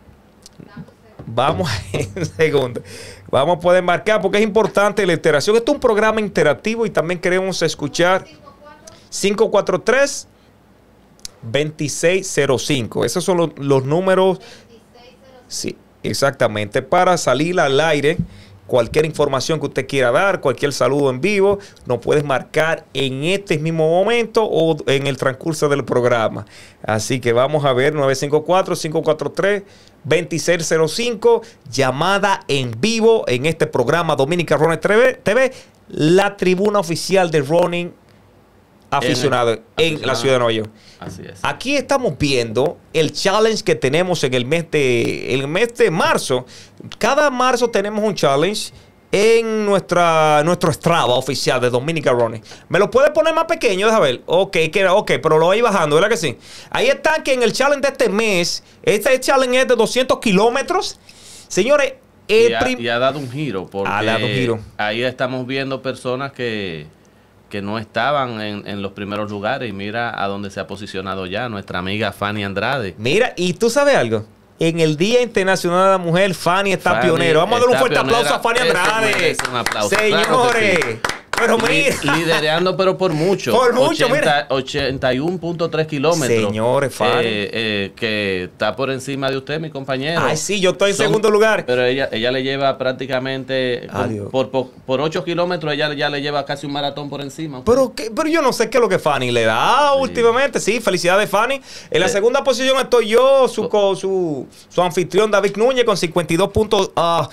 [SPEAKER 10] Vamos en segundo. Vamos a poder marcar porque es importante la interacción. Esto es un programa interactivo y también queremos escuchar cinco cuatro tres, dos seis cero cinco. Esos son los, los números. Sí, exactamente. Para salir al aire, cualquier información que usted quiera dar, cualquier saludo en vivo, nos puedes marcar en este mismo momento o en el transcurso del programa. Así que vamos a ver, nueve cinco cuatro, cinco cuatro tres, dos seis cero cinco, llamada en vivo en este programa Dominican Runners T V, la tribuna oficial de running aficionado en, el, en aficionado. La ciudad de Nueva York.
[SPEAKER 9] Así es.
[SPEAKER 10] Aquí estamos viendo el challenge que tenemos en el mes de, el mes de marzo. Cada marzo tenemos un challenge en nuestra nuestro Strava oficial de Dominican Runners. ¿Me lo puede poner más pequeño? Déjame ver. Ok, que, ok, pero lo voy bajando, ¿verdad que sí? Ahí está que en el challenge de este mes, este challenge es de doscientos kilómetros. Señores,
[SPEAKER 9] Y ha, y ha dado un giro, porque
[SPEAKER 10] ha dado un giro.
[SPEAKER 9] Ahí estamos viendo personas que, que no estaban en, en los primeros lugares y mira a dónde se ha posicionado ya nuestra amiga Fanny Andrade.
[SPEAKER 10] Mira, y tú sabes algo, en el Día Internacional de la Mujer, Fanny está Fanny pionero. Vamos a darle un fuerte pionera. aplauso a Fanny Andrade.
[SPEAKER 9] Es un aplauso.
[SPEAKER 10] Señores. Claro sí. Pero mira.
[SPEAKER 9] Liderando, pero por mucho.
[SPEAKER 10] Por mucho, mira.
[SPEAKER 9] ochenta y uno punto tres kilómetros.
[SPEAKER 10] Señores, Fanny.
[SPEAKER 9] Eh, eh, que está por encima de usted, mi compañero.
[SPEAKER 10] Ay, sí, yo estoy en
[SPEAKER 9] Son,
[SPEAKER 10] segundo lugar.
[SPEAKER 9] Pero ella ella le lleva prácticamente, por, por, por, por ocho kilómetros, ella ya le lleva casi un maratón por encima.
[SPEAKER 10] Pero, ¿qué? Pero yo no sé qué es lo que Fanny le da sí. últimamente. Sí, felicidades, Fanny. En la sí. segunda posición estoy yo, su, su, su anfitrión David Núñez con cincuenta y dos punto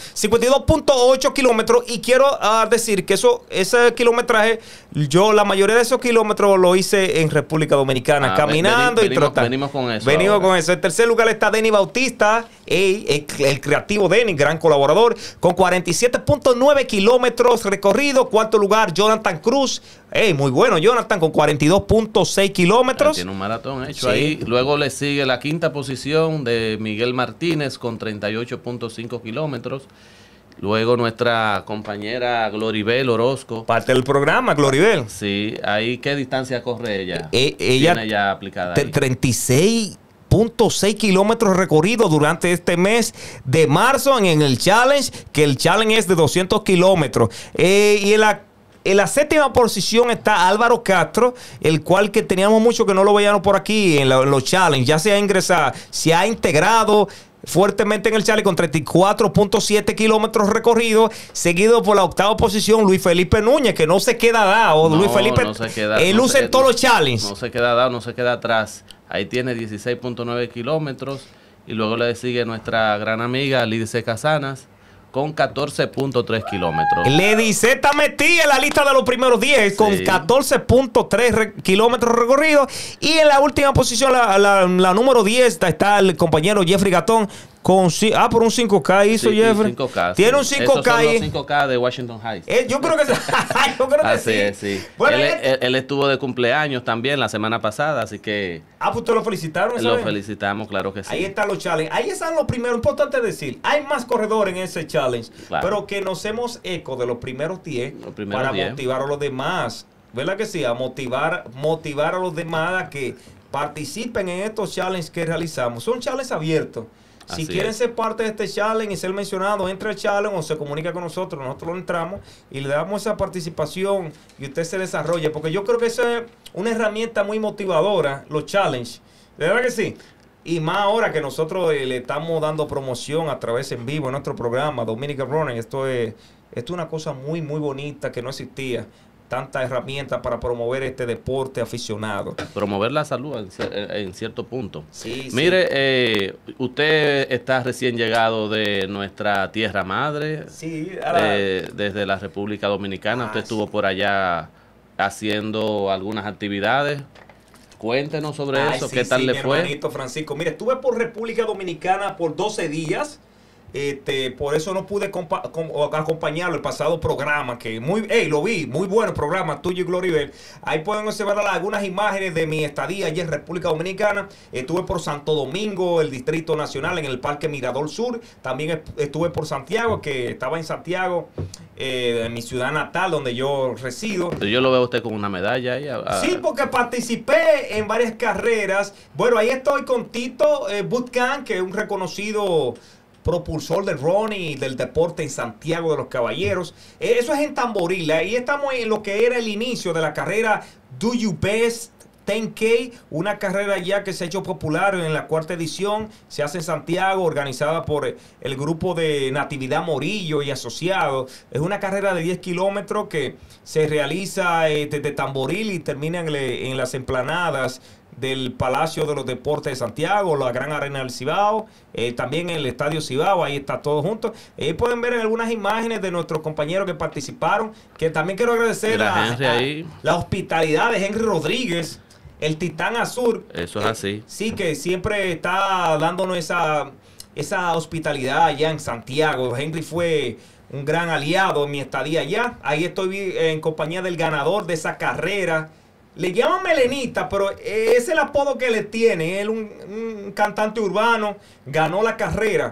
[SPEAKER 10] ocho kilómetros. Y quiero uh, decir que eso ese kilometraje, yo la mayoría de esos kilómetros lo hice en República Dominicana, ah, caminando ven, venimos, y trotando.
[SPEAKER 9] Venimos con eso.
[SPEAKER 10] Venimos ahora. con eso. En tercer lugar está Denny Bautista, el, el, el creativo Denny, gran colaborador, con cuarenta y siete punto nueve kilómetros recorridos. Cuarto lugar, Jonathan Cruz. Hey, muy bueno, Jonathan, con cuarenta y dos punto seis kilómetros.
[SPEAKER 9] Tiene un maratón hecho sí. ahí. Luego le sigue la quinta posición de Miguel Martínez con treinta y ocho punto cinco kilómetros. Luego nuestra compañera Gloribel Orozco.
[SPEAKER 10] Parte del programa, Gloribel.
[SPEAKER 9] Sí, ahí ¿qué distancia corre ella?
[SPEAKER 10] Eh, ella
[SPEAKER 9] tiene ya aplicada
[SPEAKER 10] ahí. treinta y seis punto seis kilómetros recorridos durante este mes de marzo en, en el challenge, que el challenge es de doscientos kilómetros. Eh, y en la En la séptima posición está Álvaro Castro, el cual que teníamos mucho que no lo veíamos por aquí en, la, en los challenges. Ya se ha ingresado, se ha integrado fuertemente en el challenge con treinta y cuatro punto siete kilómetros recorridos, seguido por la octava posición Luis Felipe Núñez, que no se queda dado.
[SPEAKER 9] No,
[SPEAKER 10] Luis Felipe,
[SPEAKER 9] no se queda,
[SPEAKER 10] él
[SPEAKER 9] no
[SPEAKER 10] luce
[SPEAKER 9] se,
[SPEAKER 10] en todos
[SPEAKER 9] no,
[SPEAKER 10] los challenges.
[SPEAKER 9] No se queda dado, no se queda atrás. Ahí tiene dieciséis punto nueve kilómetros. Y luego le sigue nuestra gran amiga Lidice Casanas con catorce punto tres kilómetros.
[SPEAKER 10] Lidice está metida en la lista de los primeros diez sí. con catorce punto tres re kilómetros recorridos. Y en la última posición, la, la, la número diez, está, está el compañero Jeffrey Gatón. Con, ah, por un cinco K hizo sí, Jeffrey.
[SPEAKER 9] cinco K,
[SPEAKER 10] Tiene
[SPEAKER 9] sí.
[SPEAKER 10] un cinco K.
[SPEAKER 9] Esos son los cinco K de Washington Heights.
[SPEAKER 10] Eh, yo creo que, yo creo que
[SPEAKER 9] así
[SPEAKER 10] sí.
[SPEAKER 9] Es, sí.
[SPEAKER 10] Bueno,
[SPEAKER 9] él,
[SPEAKER 10] él,
[SPEAKER 9] él, él estuvo de cumpleaños también la semana pasada, así que...
[SPEAKER 10] Ah, pues ustedes lo felicitaron.
[SPEAKER 9] Lo vez? felicitamos, claro que sí.
[SPEAKER 10] Ahí están los challenges. Ahí están los primeros. Importante decir, hay más corredores en ese challenge, claro. pero que nos hemos eco de los primeros diez para diez. Motivar a los demás. ¿Verdad que sí? A motivar, motivar a los demás a que participen en estos challenges que realizamos. Son challenges abiertos. Si Así quieren es. ser parte de este challenge y ser mencionado, entre al challenge o se comunica con nosotros, nosotros lo entramos y le damos esa participación y usted se desarrolla, porque yo creo que eso es una herramienta muy motivadora, los challenges, ¿de verdad que sí? Y más ahora que nosotros eh, le estamos dando promoción a través en vivo en nuestro programa Dominican Running, esto es, esto es una cosa muy muy bonita que no existía. Tantas herramientas para promover este deporte aficionado.
[SPEAKER 9] Promover la salud en, en cierto punto.
[SPEAKER 10] Sí,
[SPEAKER 9] Mire,
[SPEAKER 10] sí.
[SPEAKER 9] Eh, usted está recién llegado de nuestra tierra madre,
[SPEAKER 10] sí,
[SPEAKER 9] eh, desde la República Dominicana. Ah, usted estuvo sí. por allá haciendo algunas actividades. Cuéntenos sobre Ay, eso, sí, qué tal
[SPEAKER 10] sí,
[SPEAKER 9] le
[SPEAKER 10] mi
[SPEAKER 9] fue.
[SPEAKER 10] Hermanito Francisco, mire, estuve por República Dominicana por doce días. Este, por eso no pude acompañarlo el pasado programa, que muy, hey, lo vi, muy bueno el programa tuyo y Gloribel. Ahí pueden observar algunas imágenes de mi estadía allí en República Dominicana. Estuve por Santo Domingo, el Distrito Nacional, en el Parque Mirador Sur. También estuve por Santiago, que estaba en Santiago, eh, en mi ciudad natal, donde yo resido.
[SPEAKER 9] Yo lo veo a usted con una medalla ahí. A, a...
[SPEAKER 10] Sí, porque participé en varias carreras. Bueno, ahí estoy con Tito eh, Bootcamp, que es un reconocido propulsor del running y del deporte en Santiago de los Caballeros. Eh, eso es en Tamboril. Ahí estamos en lo que era el inicio de la carrera Do You Best diez K, una carrera ya que se ha hecho popular en la cuarta edición. Se hace en Santiago, organizada por el grupo de Natividad Morillo y asociados. Es una carrera de diez kilómetros que se realiza eh, desde Tamboril y termina en, le, en las emplanadas del Palacio de los Deportes de Santiago, la Gran Arena del Cibao, eh, también en el Estadio Cibao, ahí está todo junto. Ahí eh, pueden ver en algunas imágenes de nuestros compañeros que participaron, que también quiero agradecer
[SPEAKER 9] la,
[SPEAKER 10] a, a, la hospitalidad de Henry Rodríguez, el Titán Azul.
[SPEAKER 9] Eso es
[SPEAKER 10] eh,
[SPEAKER 9] así.
[SPEAKER 10] Sí, que siempre está dándonos esa, esa hospitalidad allá en Santiago. Henry fue un gran aliado en mi estadía allá. Ahí estoy en compañía del ganador de esa carrera. Le llaman Melenita, pero es el apodo que le tiene. Él un, un cantante urbano, ganó la carrera.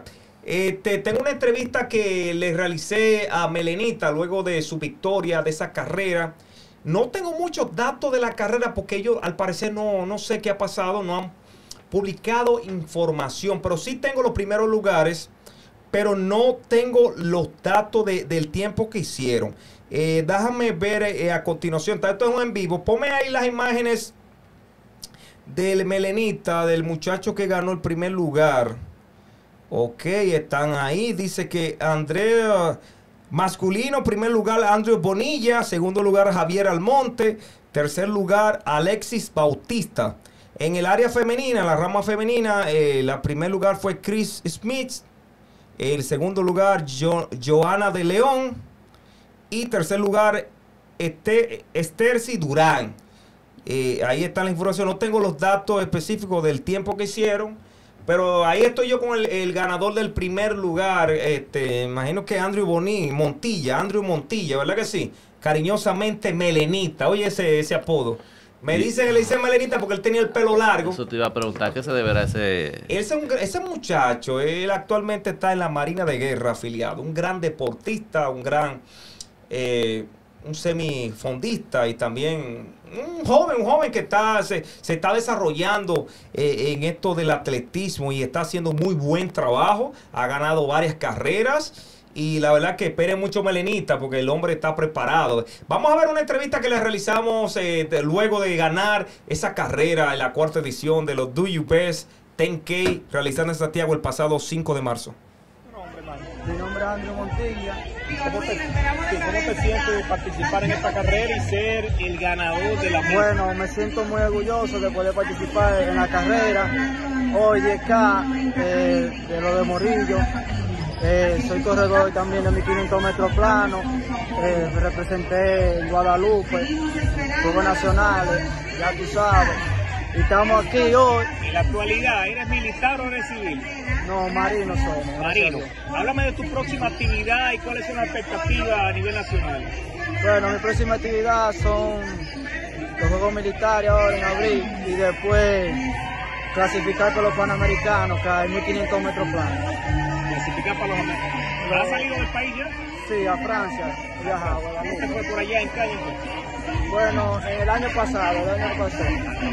[SPEAKER 10] Este, tengo una entrevista que le realicé a Melenita luego de su victoria de esa carrera. No tengo muchos datos de la carrera porque ellos al parecer no, no sé qué ha pasado, no han publicado información, pero sí tengo los primeros lugares, pero no tengo los datos de, del tiempo que hicieron. Eh, déjame ver eh, a continuación, esto es un en vivo, ponme ahí las imágenes del Melenita, del muchacho que ganó el primer lugar. Ok, están ahí, dice que Andrea, masculino, primer lugar Andrew Bonilla, segundo lugar Javier Almonte, tercer lugar Alexis Bautista. En el área femenina, la rama femenina, eh, la primer lugar fue Chris Smith, el segundo lugar jo Joana de León y tercer lugar este Estercy Durán. Eh, ahí está la información, no tengo los datos específicos del tiempo que hicieron, pero ahí estoy yo con el, el ganador del primer lugar, este, imagino que Andrew Boni, Montilla, Andrew Montilla, ¿verdad que sí? Cariñosamente Melenita, oye ese, ese apodo. Me dicen que le dicen Melenita porque él tenía el pelo largo.
[SPEAKER 9] Eso te iba a preguntar, ¿qué se deberá a ese...?
[SPEAKER 10] Ese, ese muchacho, él actualmente está en la Marina de Guerra afiliado, un gran deportista, un gran, eh, un semifondista y también un joven, un joven que está, se, se está desarrollando eh, en esto del atletismo y está haciendo muy buen trabajo, ha ganado varias carreras. Y la verdad que esperen mucho Melenita porque el hombre está preparado. Vamos a ver una entrevista que le realizamos eh, de, luego de ganar esa carrera en la cuarta edición de los Do You Best diez K realizando en Santiago el pasado cinco de marzo.
[SPEAKER 15] Mi nombre es Andrew Montilla. ¿Cómo te, ¿Cómo te sientes de participar en esta carrera y ser el ganador de la muerte? Bueno, me siento muy orgulloso de poder participar en la carrera. Hoy diez K eh, de lo de Morillo. Eh, soy corredor también de mil quinientos metros plano, eh, representé en Guadalupe, Juegos Nacionales, ya tú sabes, y estamos aquí hoy.
[SPEAKER 2] ¿En la actualidad eres militar o eres civil?
[SPEAKER 15] No, marino somos.
[SPEAKER 2] Marino. Háblame de tu próxima actividad y cuáles son las expectativas a nivel nacional.
[SPEAKER 15] Bueno, mi próxima actividad son los Juegos Militares ahora en abril y después clasificar por los Panamericanos, que hay mil quinientos metros plano.
[SPEAKER 2] Clasificar para los americanos. ¿Has salido del país ya?
[SPEAKER 15] Sí, a Francia. Viajaba.
[SPEAKER 2] ¿Cómo te fue por allá en Calle?
[SPEAKER 15] Bueno, el año pasado, el año pasado.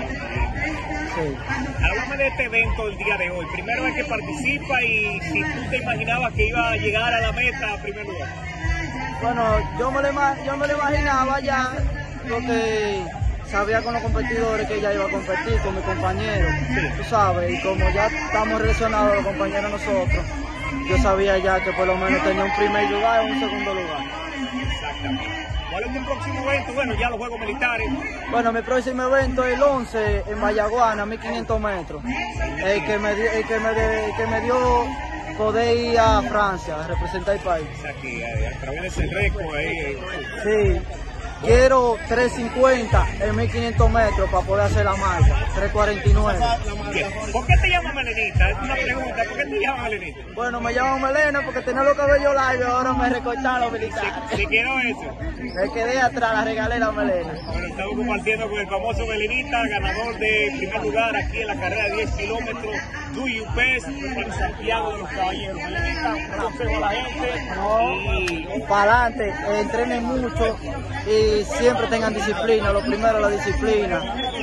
[SPEAKER 15] Sí.
[SPEAKER 2] Háblame de este evento del día de hoy. Primero vez que participa y si tú te imaginabas que iba a llegar a la meta a primer lugar.
[SPEAKER 15] Bueno, yo me lo, yo me lo imaginaba ya, porque sabía con los competidores que ella iba a competir, con mis compañeros, sí. Tú sabes, y como ya estamos relacionados los compañeros nosotros, yo sabía ya que por lo menos tenía un primer lugar o un segundo lugar.
[SPEAKER 2] Exactamente. ¿Cuál es tu próximo evento? Bueno, ya los Juegos Militares.
[SPEAKER 15] Bueno, mi próximo evento es el once en Vallaguana, mil quinientos metros. El que me, el que me, el que me dio poder ir a Francia a representar el país.
[SPEAKER 2] Aquí, a través de ese récord ahí.
[SPEAKER 15] Sí. Quiero tres cincuenta en mil quinientos metros para poder hacer la marca, tres cuarenta y nueve.
[SPEAKER 2] ¿Por qué te llamas Melenita? Es una pregunta, ¿por qué te llamas Melenita?
[SPEAKER 15] Bueno, me llamo Melena porque tenía los cabellos largos y ahora me recortaron los militares.
[SPEAKER 2] ¿Te quedó eso?
[SPEAKER 15] Me quedé atrás, la regalé la Melena.
[SPEAKER 2] Bueno, estamos compartiendo con el famoso Melenita, ganador de primer lugar aquí en la carrera de diez kilómetros, Do You Best en Santiago de los Caballeros. Melenita, un consejo a la gente.
[SPEAKER 15] No, y para adelante, entrenen mucho y siempre tengan disciplina, lo primero la disciplina.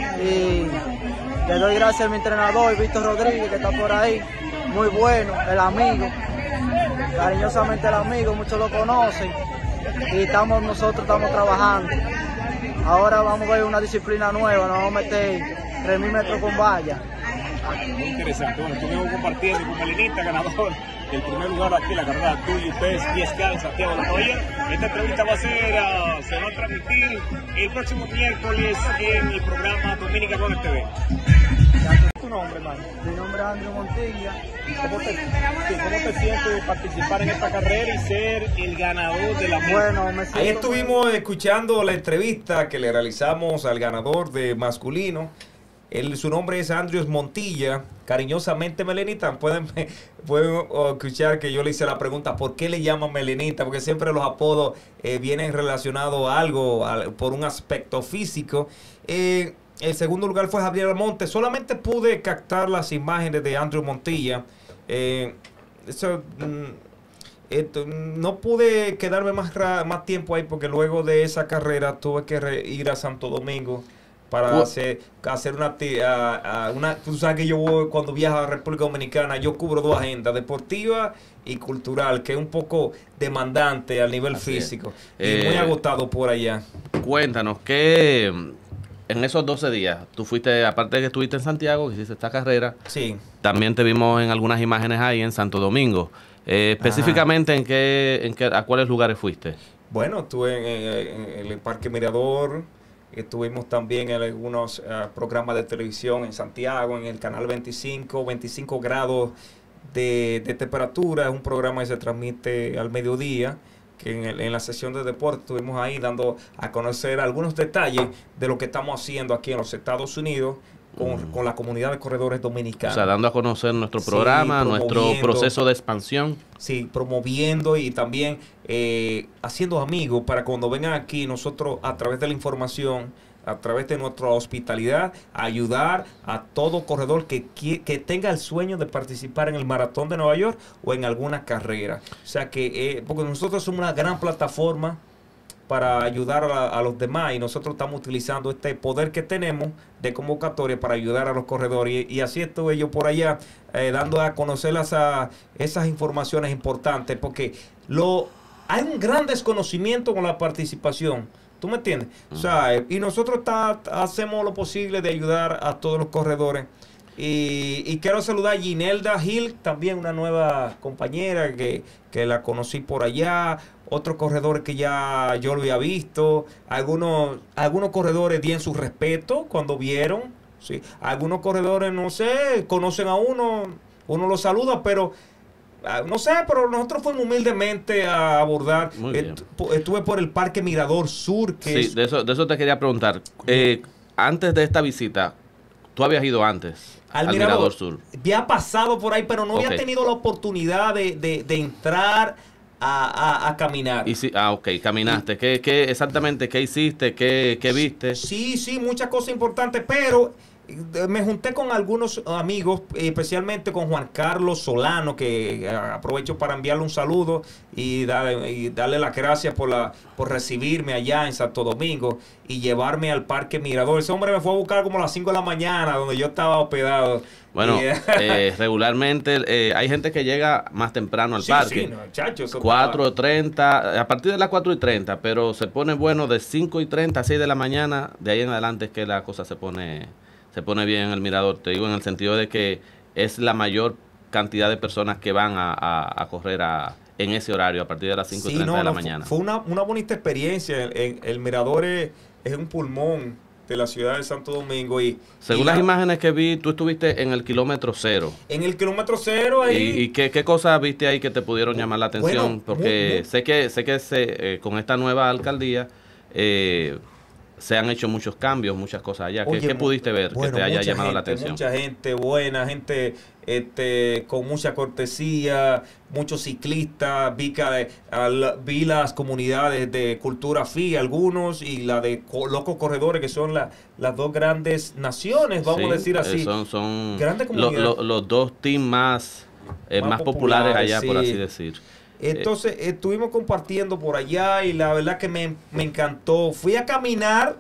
[SPEAKER 15] Y le doy gracias a mi entrenador, Víctor Rodríguez, que está por ahí, muy bueno, el amigo, cariñosamente el amigo, muchos lo conocen, y estamos nosotros estamos trabajando. Ahora vamos a ver una disciplina nueva, nos vamos a meter tres mil metros con valla.
[SPEAKER 2] Muy interesante, bueno, estuvimos compartiendo con Melenita, ganador del primer lugar aquí en la carrera Do You Best diez K en Santiago de los Caballeros. Esta entrevista va a ser, uh, se va a transmitir el próximo miércoles en el programa Dominica Runner T V.
[SPEAKER 15] ¿Tu nombre, hermano? Mi nombre es Andrew Montilla.
[SPEAKER 2] ¿Cómo te, ¿Cómo te sientes de participar en esta carrera y ser el ganador de la muerte?
[SPEAKER 15] Bueno, me siento...
[SPEAKER 10] Ahí estuvimos escuchando la entrevista que le realizamos al ganador de masculino. Él, su nombre es Andrew Montilla, cariñosamente Melenita. Pueden, pueden escuchar que yo le hice la pregunta ¿por qué le llaman Melenita? Porque siempre los apodos eh, vienen relacionados a algo, a, por un aspecto físico. Eh, el segundo lugar fue Javier Almonte. Solamente pude captar las imágenes de Andrew Montilla. Eh, eso, mm, esto, no pude quedarme más, ra- más tiempo ahí porque luego de esa carrera tuve que re- ir a Santo Domingo para
[SPEAKER 9] Uh.
[SPEAKER 10] hacer, hacer una, ti- a- a una... Tú sabes que yo voy, cuando viajo a República Dominicana, yo cubro dos agendas, deportiva y cultural, que es un poco demandante a nivel
[SPEAKER 9] Así es.
[SPEAKER 10] físico.
[SPEAKER 9] Eh,
[SPEAKER 10] y muy agotado por allá.
[SPEAKER 9] Cuéntanos, ¿qué en esos doce días, tú fuiste, aparte de que estuviste en Santiago, que hiciste esta carrera,
[SPEAKER 10] sí,
[SPEAKER 9] también te vimos en algunas imágenes ahí en Santo Domingo. Eh, específicamente, ¿en qué, en qué, a cuáles lugares fuiste?
[SPEAKER 10] Bueno, estuve en, en- en el Parque Mirador, estuvimos también en algunos eh, programas de televisión en Santiago, en el canal veinticinco, veinticinco grados de, de temperatura, es un programa que se transmite al mediodía, que en, el- en la sesión de deporte estuvimos ahí dando a conocer algunos detalles de lo que estamos haciendo aquí en los Estados Unidos con, con la comunidad de corredores
[SPEAKER 9] O
[SPEAKER 10] dominicanos.
[SPEAKER 9] sea, dando a conocer nuestro
[SPEAKER 10] Sí,
[SPEAKER 9] programa, nuestro
[SPEAKER 10] promoviendo.
[SPEAKER 9] proceso de expansión.
[SPEAKER 10] Sí, promoviendo y también eh, haciendo amigos para cuando vengan aquí nosotros a través de la información, a través de nuestra hospitalidad, ayudar a todo corredor que, qui- que tenga el sueño de participar en el Maratón de Nueva York o en alguna carrera. O sea que, eh, porque nosotros somos una gran plataforma para ayudar a, a los demás y nosotros estamos utilizando este poder que tenemos de convocatoria para ayudar a los corredores y, y así estuve yo por allá eh, dando a conocer las, a- esas informaciones importantes porque lo hay un gran desconocimiento con la participación. ¿Tú me entiendes? O sea, eh, y nosotros ta- hacemos lo posible de ayudar a todos los corredores. Y, y quiero saludar a Ginelda Hill, también una nueva compañera que, que la conocí por allá. Otros corredores que ya yo lo había visto. Algunos, algunos corredores dieron su respeto cuando vieron. ¿sí? Algunos corredores, no sé, conocen a uno, uno lo saluda, pero ah, no sé, pero nosotros fuimos humildemente a abordar.
[SPEAKER 9] Muy bien.
[SPEAKER 10] Estu- Estuve por el Parque Mirador Sur, que
[SPEAKER 9] Sí,
[SPEAKER 10] es
[SPEAKER 9] de eso, de eso te quería preguntar. Eh, antes de esta visita, ¿tú habías ido antes
[SPEAKER 10] al,
[SPEAKER 9] al
[SPEAKER 10] Mirador.
[SPEAKER 9] Mirador Sur?
[SPEAKER 10] Había pasado por ahí, pero no
[SPEAKER 9] Ok.
[SPEAKER 10] había tenido la oportunidad de, de- de entrar a, a- a caminar.
[SPEAKER 9] Y sí, ah, ok, caminaste. ¿Qué, qué exactamente qué hiciste? ¿Qué, qué viste?
[SPEAKER 10] Sí, sí, muchas cosas importantes, pero eh, me junté con algunos amigos, eh, especialmente con Juan Carlos Solano, que eh, aprovecho para enviarle un saludo y, darle- y darle las gracias por, la, por recibirme allá en Santo Domingo y llevarme al Parque Mirador. Ese hombre me fue a buscar como a las cinco de la mañana, donde yo estaba hospedado.
[SPEAKER 9] Bueno,
[SPEAKER 10] Y,
[SPEAKER 9] eh, regularmente eh, hay gente que llega más temprano al
[SPEAKER 10] Sí,
[SPEAKER 9] parque.
[SPEAKER 10] sí, no, chacho, eso
[SPEAKER 9] cuatro y treinta, a partir de las cuatro y treinta, pero se pone bueno de cinco y treinta a seis de la mañana. De ahí en adelante es que la cosa se pone, se pone bien en el Mirador. Te digo en el sentido de que es la mayor cantidad de personas que van a, a- a correr a, en ese horario, a partir de las cinco y
[SPEAKER 10] Sí,
[SPEAKER 9] treinta
[SPEAKER 10] no,
[SPEAKER 9] de la
[SPEAKER 10] no, fue-
[SPEAKER 9] mañana.
[SPEAKER 10] Fue una, una bonita experiencia. El, el- el Mirador es, es un pulmón de la ciudad de Santo Domingo. Y,
[SPEAKER 9] Según
[SPEAKER 10] y
[SPEAKER 9] las
[SPEAKER 10] la-
[SPEAKER 9] imágenes que vi, tú estuviste en el kilómetro cero.
[SPEAKER 10] en el kilómetro cero ahí.
[SPEAKER 9] ¿Y, y qué, qué cosas viste ahí que te pudieron llamar la atención?
[SPEAKER 10] Bueno,
[SPEAKER 9] Porque
[SPEAKER 10] muy- muy-
[SPEAKER 9] sé que sé que se, eh, con esta nueva alcaldía eh, se han hecho muchos cambios, muchas cosas allá. ¿Qué,
[SPEAKER 10] Oye,
[SPEAKER 9] qué pudiste ver
[SPEAKER 10] bueno,
[SPEAKER 9] que te haya
[SPEAKER 10] mucha
[SPEAKER 9] llamado la
[SPEAKER 10] gente,
[SPEAKER 9] atención?
[SPEAKER 10] Mucha gente buena, gente este, con mucha cortesía, muchos ciclistas, vi, que, al- vi las comunidades de cultura F I, algunos, y la de co- locos corredores, que son la- las dos grandes naciones, vamos
[SPEAKER 9] Sí,
[SPEAKER 10] a decir
[SPEAKER 9] eh,
[SPEAKER 10] así.
[SPEAKER 9] son son
[SPEAKER 10] Grandes
[SPEAKER 9] lo-
[SPEAKER 10] comunidades.
[SPEAKER 9] lo- los dos teams más, eh,
[SPEAKER 10] Más
[SPEAKER 9] más, populares,
[SPEAKER 10] populares,
[SPEAKER 9] allá, por
[SPEAKER 10] sí.
[SPEAKER 9] así decir.
[SPEAKER 10] Entonces estuvimos compartiendo por allá y la verdad que me, me encantó. Fui a caminar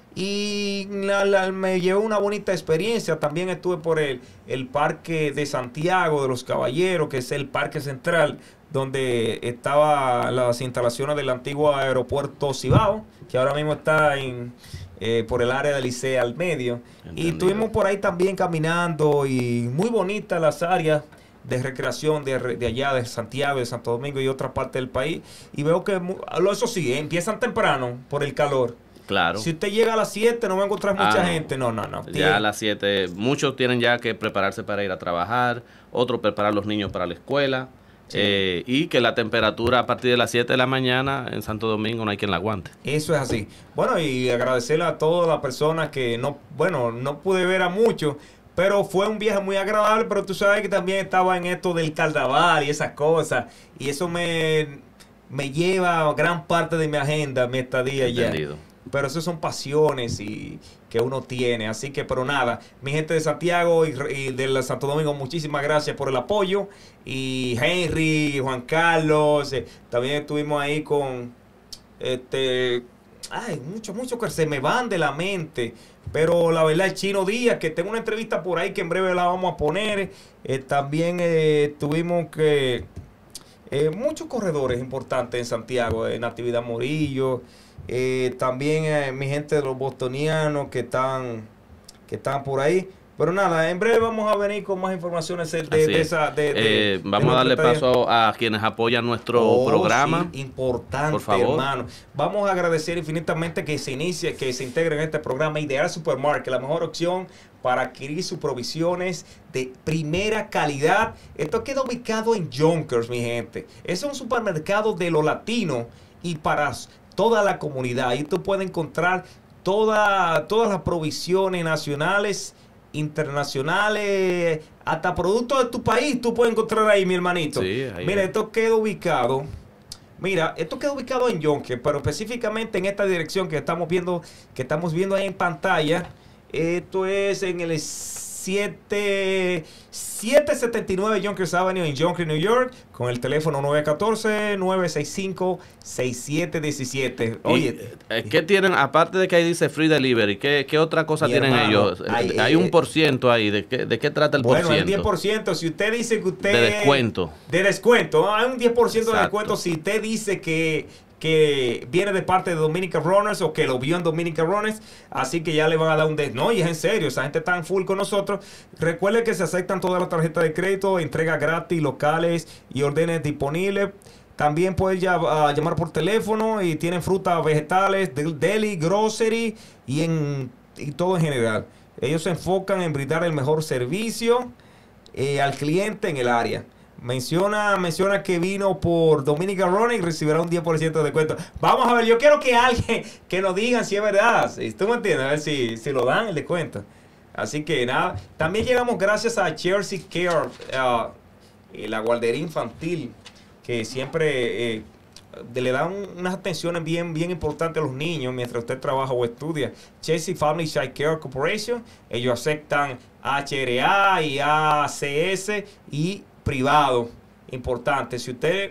[SPEAKER 10] y la- la- me llevó una bonita experiencia. También estuve por el, el Parque de Santiago de los Caballeros, que es el parque central, donde estaban las instalaciones del antiguo aeropuerto Cibao, que ahora mismo está en, eh, por el área del Licea al medio. Y
[SPEAKER 9] Entendido.
[SPEAKER 10] estuvimos por ahí también caminando y muy bonitas las áreas de recreación de, re- de allá, de Santiago, de Santo Domingo y otras partes del país. Y veo que, mu- lo- eso sí, eh, empiezan temprano por el calor.
[SPEAKER 9] Claro.
[SPEAKER 10] Si usted llega a las siete no va a encontrar
[SPEAKER 9] Ah,
[SPEAKER 10] mucha
[SPEAKER 9] no.
[SPEAKER 10] gente. No, no, no.
[SPEAKER 9] Ya a las siete, muchos tienen ya que prepararse para ir a trabajar, otros preparar a los niños para la escuela.
[SPEAKER 10] Sí.
[SPEAKER 9] eh, y que la temperatura a partir de las siete de la mañana en Santo Domingo no hay quien la aguante.
[SPEAKER 10] Eso es así. Bueno, y agradecerle a todas las personas que no, bueno, no pude ver a muchos, pero fue un viaje muy agradable, pero tú sabes que también estaba en esto del carnaval y esas cosas, y eso me, me lleva a gran parte de mi agenda, mi estadía allá.
[SPEAKER 9] Entendido.
[SPEAKER 10] pero esas son pasiones y que uno tiene. Así que, pero nada, mi gente de Santiago y, y de Santo Domingo, muchísimas gracias por el apoyo. Y Henry, Juan Carlos, eh, también estuvimos ahí con este, ay, muchos, muchos que se me van de la mente. Pero la verdad, el Chino Díaz, que tengo una entrevista por ahí que en breve la vamos a poner. Eh, también eh, tuvimos que eh, muchos corredores importantes en Santiago, en Natividad Morillo. Eh, también eh, mi gente de los bostonianos que están, que están por ahí. Pero nada, en breve vamos a venir con más informaciones de, de, de esa... De, de,
[SPEAKER 9] eh, vamos
[SPEAKER 10] de
[SPEAKER 9] a darle
[SPEAKER 10] tarea.
[SPEAKER 9] paso a quienes apoyan nuestro
[SPEAKER 10] Oh,
[SPEAKER 9] programa.
[SPEAKER 10] Sí, importante,
[SPEAKER 9] por favor,
[SPEAKER 10] hermano. Vamos a agradecer infinitamente que se inicie, que se integre en este programa Ideal Supermarket, la mejor opción para adquirir sus provisiones de primera calidad. Esto queda ubicado en Yonkers, mi gente. Es un supermercado de los latinos y para toda la comunidad. Ahí tú puedes encontrar toda, todas las provisiones nacionales, internacionales, hasta productos de tu país tú puedes encontrar ahí, mi hermanito.
[SPEAKER 9] Sí, ahí
[SPEAKER 10] Mira,
[SPEAKER 9] es.
[SPEAKER 10] esto queda ubicado, mira, esto queda ubicado en Yonkers, pero específicamente en esta dirección que estamos viendo, que estamos viendo ahí en pantalla. Esto es en el siete setenta y nueve Yonkers Avenue en Yonkers, New York, con el teléfono nueve uno cuatro, nueve seis cinco, seis siete uno siete. Oye,
[SPEAKER 9] Y, eh, ¿qué tienen, aparte de que ahí dice free delivery, qué, qué otra cosa
[SPEAKER 10] Mi
[SPEAKER 9] tienen
[SPEAKER 10] hermano,
[SPEAKER 9] ellos?
[SPEAKER 10] hay,
[SPEAKER 9] Hay
[SPEAKER 10] eh,
[SPEAKER 9] un por ciento ahí, ¿de qué, de qué trata el por
[SPEAKER 10] bueno, el
[SPEAKER 9] ciento?
[SPEAKER 10] diez por ciento, si usted dice que usted...
[SPEAKER 9] De descuento.
[SPEAKER 10] De descuento, hay un diez por ciento de
[SPEAKER 9] Exacto.
[SPEAKER 10] descuento si usted dice que, que viene de parte de Dominican Runners o que lo vio en Dominican Runners, así que ya le van a dar un des... No, y es en serio, esa gente está en full con nosotros. Recuerde que se aceptan todas las tarjetas de crédito, entrega gratis, locales y órdenes disponibles. También puedes ya, uh, llamar por teléfono y tienen frutas, vegetales, del- deli, grocery y, en, y todo en general. Ellos se enfocan en brindar el mejor servicio eh, al cliente en el área. Menciona, menciona que vino por Dominican Running y recibirá un diez por ciento de descuento. Vamos a ver, yo quiero que alguien que nos digan si es verdad. Si ¿Tú me entiendes? A ver si, si lo dan el descuento. Así que nada. También llegamos gracias a Jersey Care, uh, eh, la guardería infantil, que siempre eh, de- le dan unas atenciones bien, bien importantes a los niños mientras usted trabaja o estudia. Chelsea Family Child Care Corporation, ellos aceptan H R A y A C S y privado. Importante. Si usted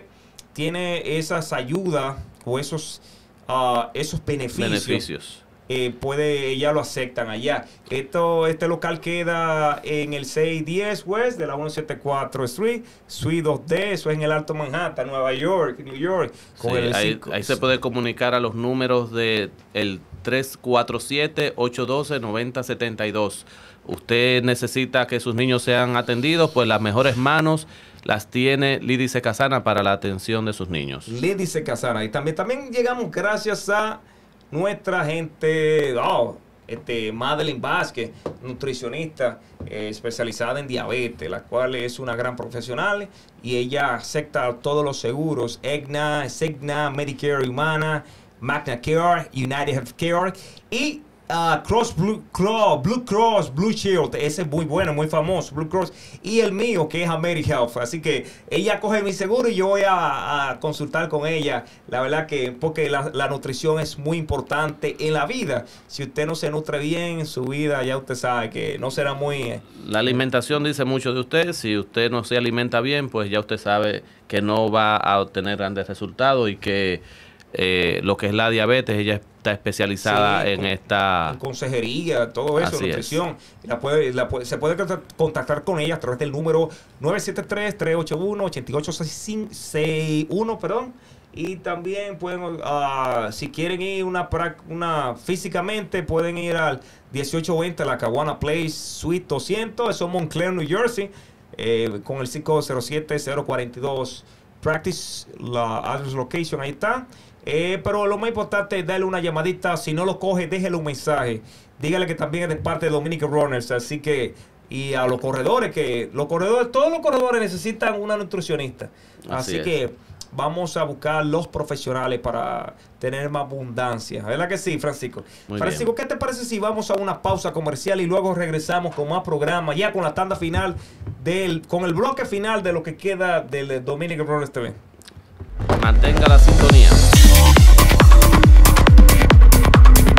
[SPEAKER 10] tiene esas ayudas o esos, uh, esos beneficios,
[SPEAKER 9] Beneficios.
[SPEAKER 10] eh, puede, ya lo aceptan allá. Esto, este local queda en el seiscientos diez West de la ciento setenta y cuatro Street, Suite dos D, eso es en el Alto Manhattan, Nueva York, New York. Con
[SPEAKER 9] Sí,
[SPEAKER 10] el
[SPEAKER 9] ahí,
[SPEAKER 10] cinco-
[SPEAKER 9] ahí se puede comunicar a los números de el tres cuatro siete, ocho uno dos, nueve cero siete dos. Usted necesita que sus niños sean atendidos, pues las mejores manos las tiene Lidy Secasana para la atención de sus niños.
[SPEAKER 10] Lidy Secasana. Y también, también llegamos gracias a nuestra gente, oh, este, Madeline Vázquez, nutricionista eh, especializada en diabetes, la cual es una gran profesional y ella acepta todos los seguros, Aetna, Cigna, Medicare Humana, Magna Care, United Healthcare y uh, Cross Blue, Claw, Blue Cross Blue Shield. Ese es muy bueno, muy famoso, Blue Cross. Y el mío, que es AmeriHealth. Así que ella coge mi seguro y yo voy a, a consultar con ella. La verdad que, porque la, la nutrición es muy importante en la vida. Si usted no se nutre bien en su vida, ya usted sabe que no será muy... eh,
[SPEAKER 9] La alimentación dice mucho de usted. Si usted no se alimenta bien, pues ya usted sabe que no va a obtener grandes resultados y que eh, lo que es la diabetes, ella está especializada
[SPEAKER 10] Sí,
[SPEAKER 9] en
[SPEAKER 10] con-
[SPEAKER 9] esta...
[SPEAKER 10] en consejería, todo eso,
[SPEAKER 9] Así es.
[SPEAKER 10] nutrición. La puede, la puede- se puede contact- contactar con ella a través del número nueve siete tres, tres ocho uno, ocho ocho seis uno, perdón. Y también pueden, ah, si quieren ir una, prac- una físicamente, pueden ir al dieciocho veinte La Caguana Place, Suite doscientos, eso es Montclair, New Jersey, eh, con el cinco cero siete, cero cuatro dos Practice, la address location, ahí está. Eh, pero lo más importante es darle una llamadita. Si no lo coge, déjele un mensaje. Dígale que también es de parte de Dominican Runners. Así que, y a los corredores, que los corredores, todos los corredores necesitan una nutricionista. Así,
[SPEAKER 9] Así es.
[SPEAKER 10] que vamos a buscar los profesionales para tener más abundancia. ¿Verdad que sí, Francisco?
[SPEAKER 9] Muy
[SPEAKER 10] Francisco, ¿qué te parece si vamos a una pausa comercial y luego regresamos con más programas, ya con la tanda final, del, con el bloque final de lo que queda del Dominican Runners T V?
[SPEAKER 9] Mantenga la sintonía.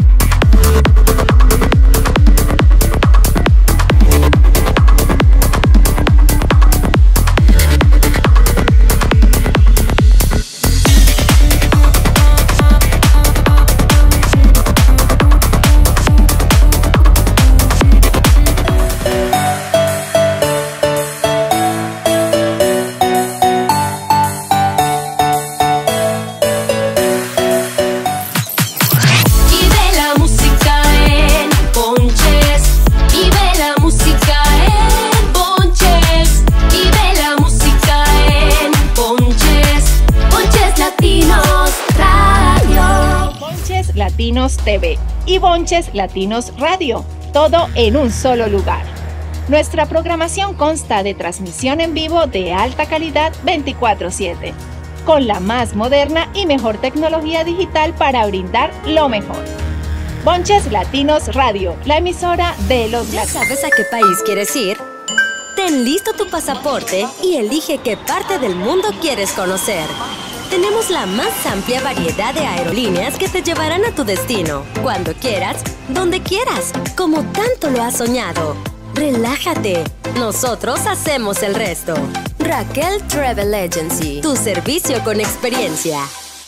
[SPEAKER 5] Latinos T V y Bonches Latinos Radio, todo en un solo lugar. Nuestra programación consta de transmisión en vivo de alta calidad veinticuatro siete, con la más moderna y mejor tecnología digital para brindar lo mejor. Bonches Latinos Radio, la emisora de los
[SPEAKER 4] ¿Ya
[SPEAKER 5] latinos.
[SPEAKER 4] sabes a qué país quieres ir? Ten listo tu pasaporte y elige qué parte del mundo quieres conocer. Tenemos la más amplia variedad de aerolíneas que te llevarán a tu destino, cuando quieras, donde quieras, como tanto lo has soñado. Relájate, nosotros hacemos el resto. Raquel Travel Agency, tu servicio con experiencia.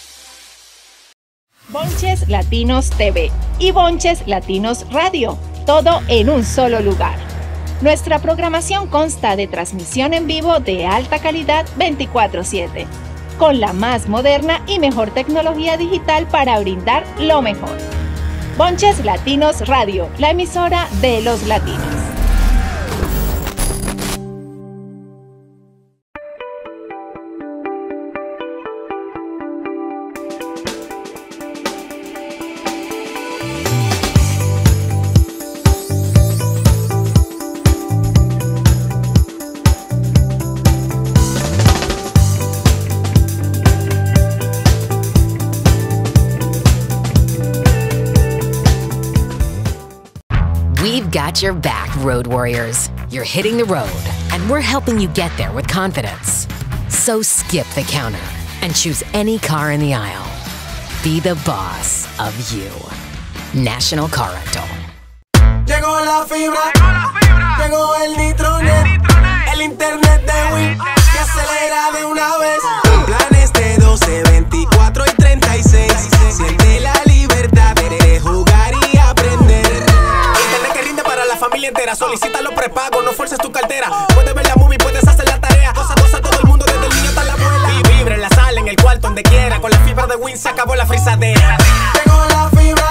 [SPEAKER 5] Bonches Latinos T V y Bonches Latinos Radio, todo en un solo lugar. Nuestra programación consta de transmisión en vivo de alta calidad veinticuatro siete, con la más moderna y mejor tecnología digital para brindar lo mejor. Bonches Latinos Radio, la emisora de los latinos.
[SPEAKER 6] We've got your back, Road Warriors. You're hitting the road, and we're helping you get there with confidence. So skip the counter and choose any car in the aisle. Be the boss of you. National Car Rental.
[SPEAKER 7] Llegó la fibra, llegó el Nitronet, el internet de Win que acelera de una vez. Planes de doce, veinticuatro y treinta y seis. Siente la libertad de jugar y aprender. Internet que rinde para la familia entera. Solicita los prepagos, no fuerces tu cartera. Puedes ver la movie, puedes hacer la tarea. Cosa, cosa, todo el mundo, desde el niño hasta la abuela. Y vibra en la sala, en el cuarto, donde quiera. Con la fibra de Win se acabó la frisadera. Llegó la fibra.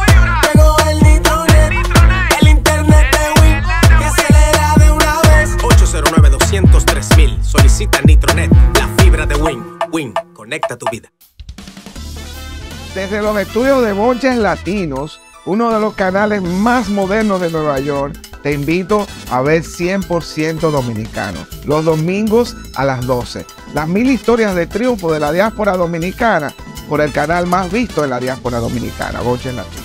[SPEAKER 7] cero nueve dos cero tres mil. Solicita Nitronet, la fibra de Win. Win, conecta tu vida.
[SPEAKER 8] Desde los estudios de Bonches Latinos, uno de los canales más modernos de Nueva York, te invito a ver cien por ciento dominicano. Los domingos a las doce. Las mil historias de triunfo de la diáspora dominicana por el canal más visto en la diáspora dominicana, Bonches Latinos.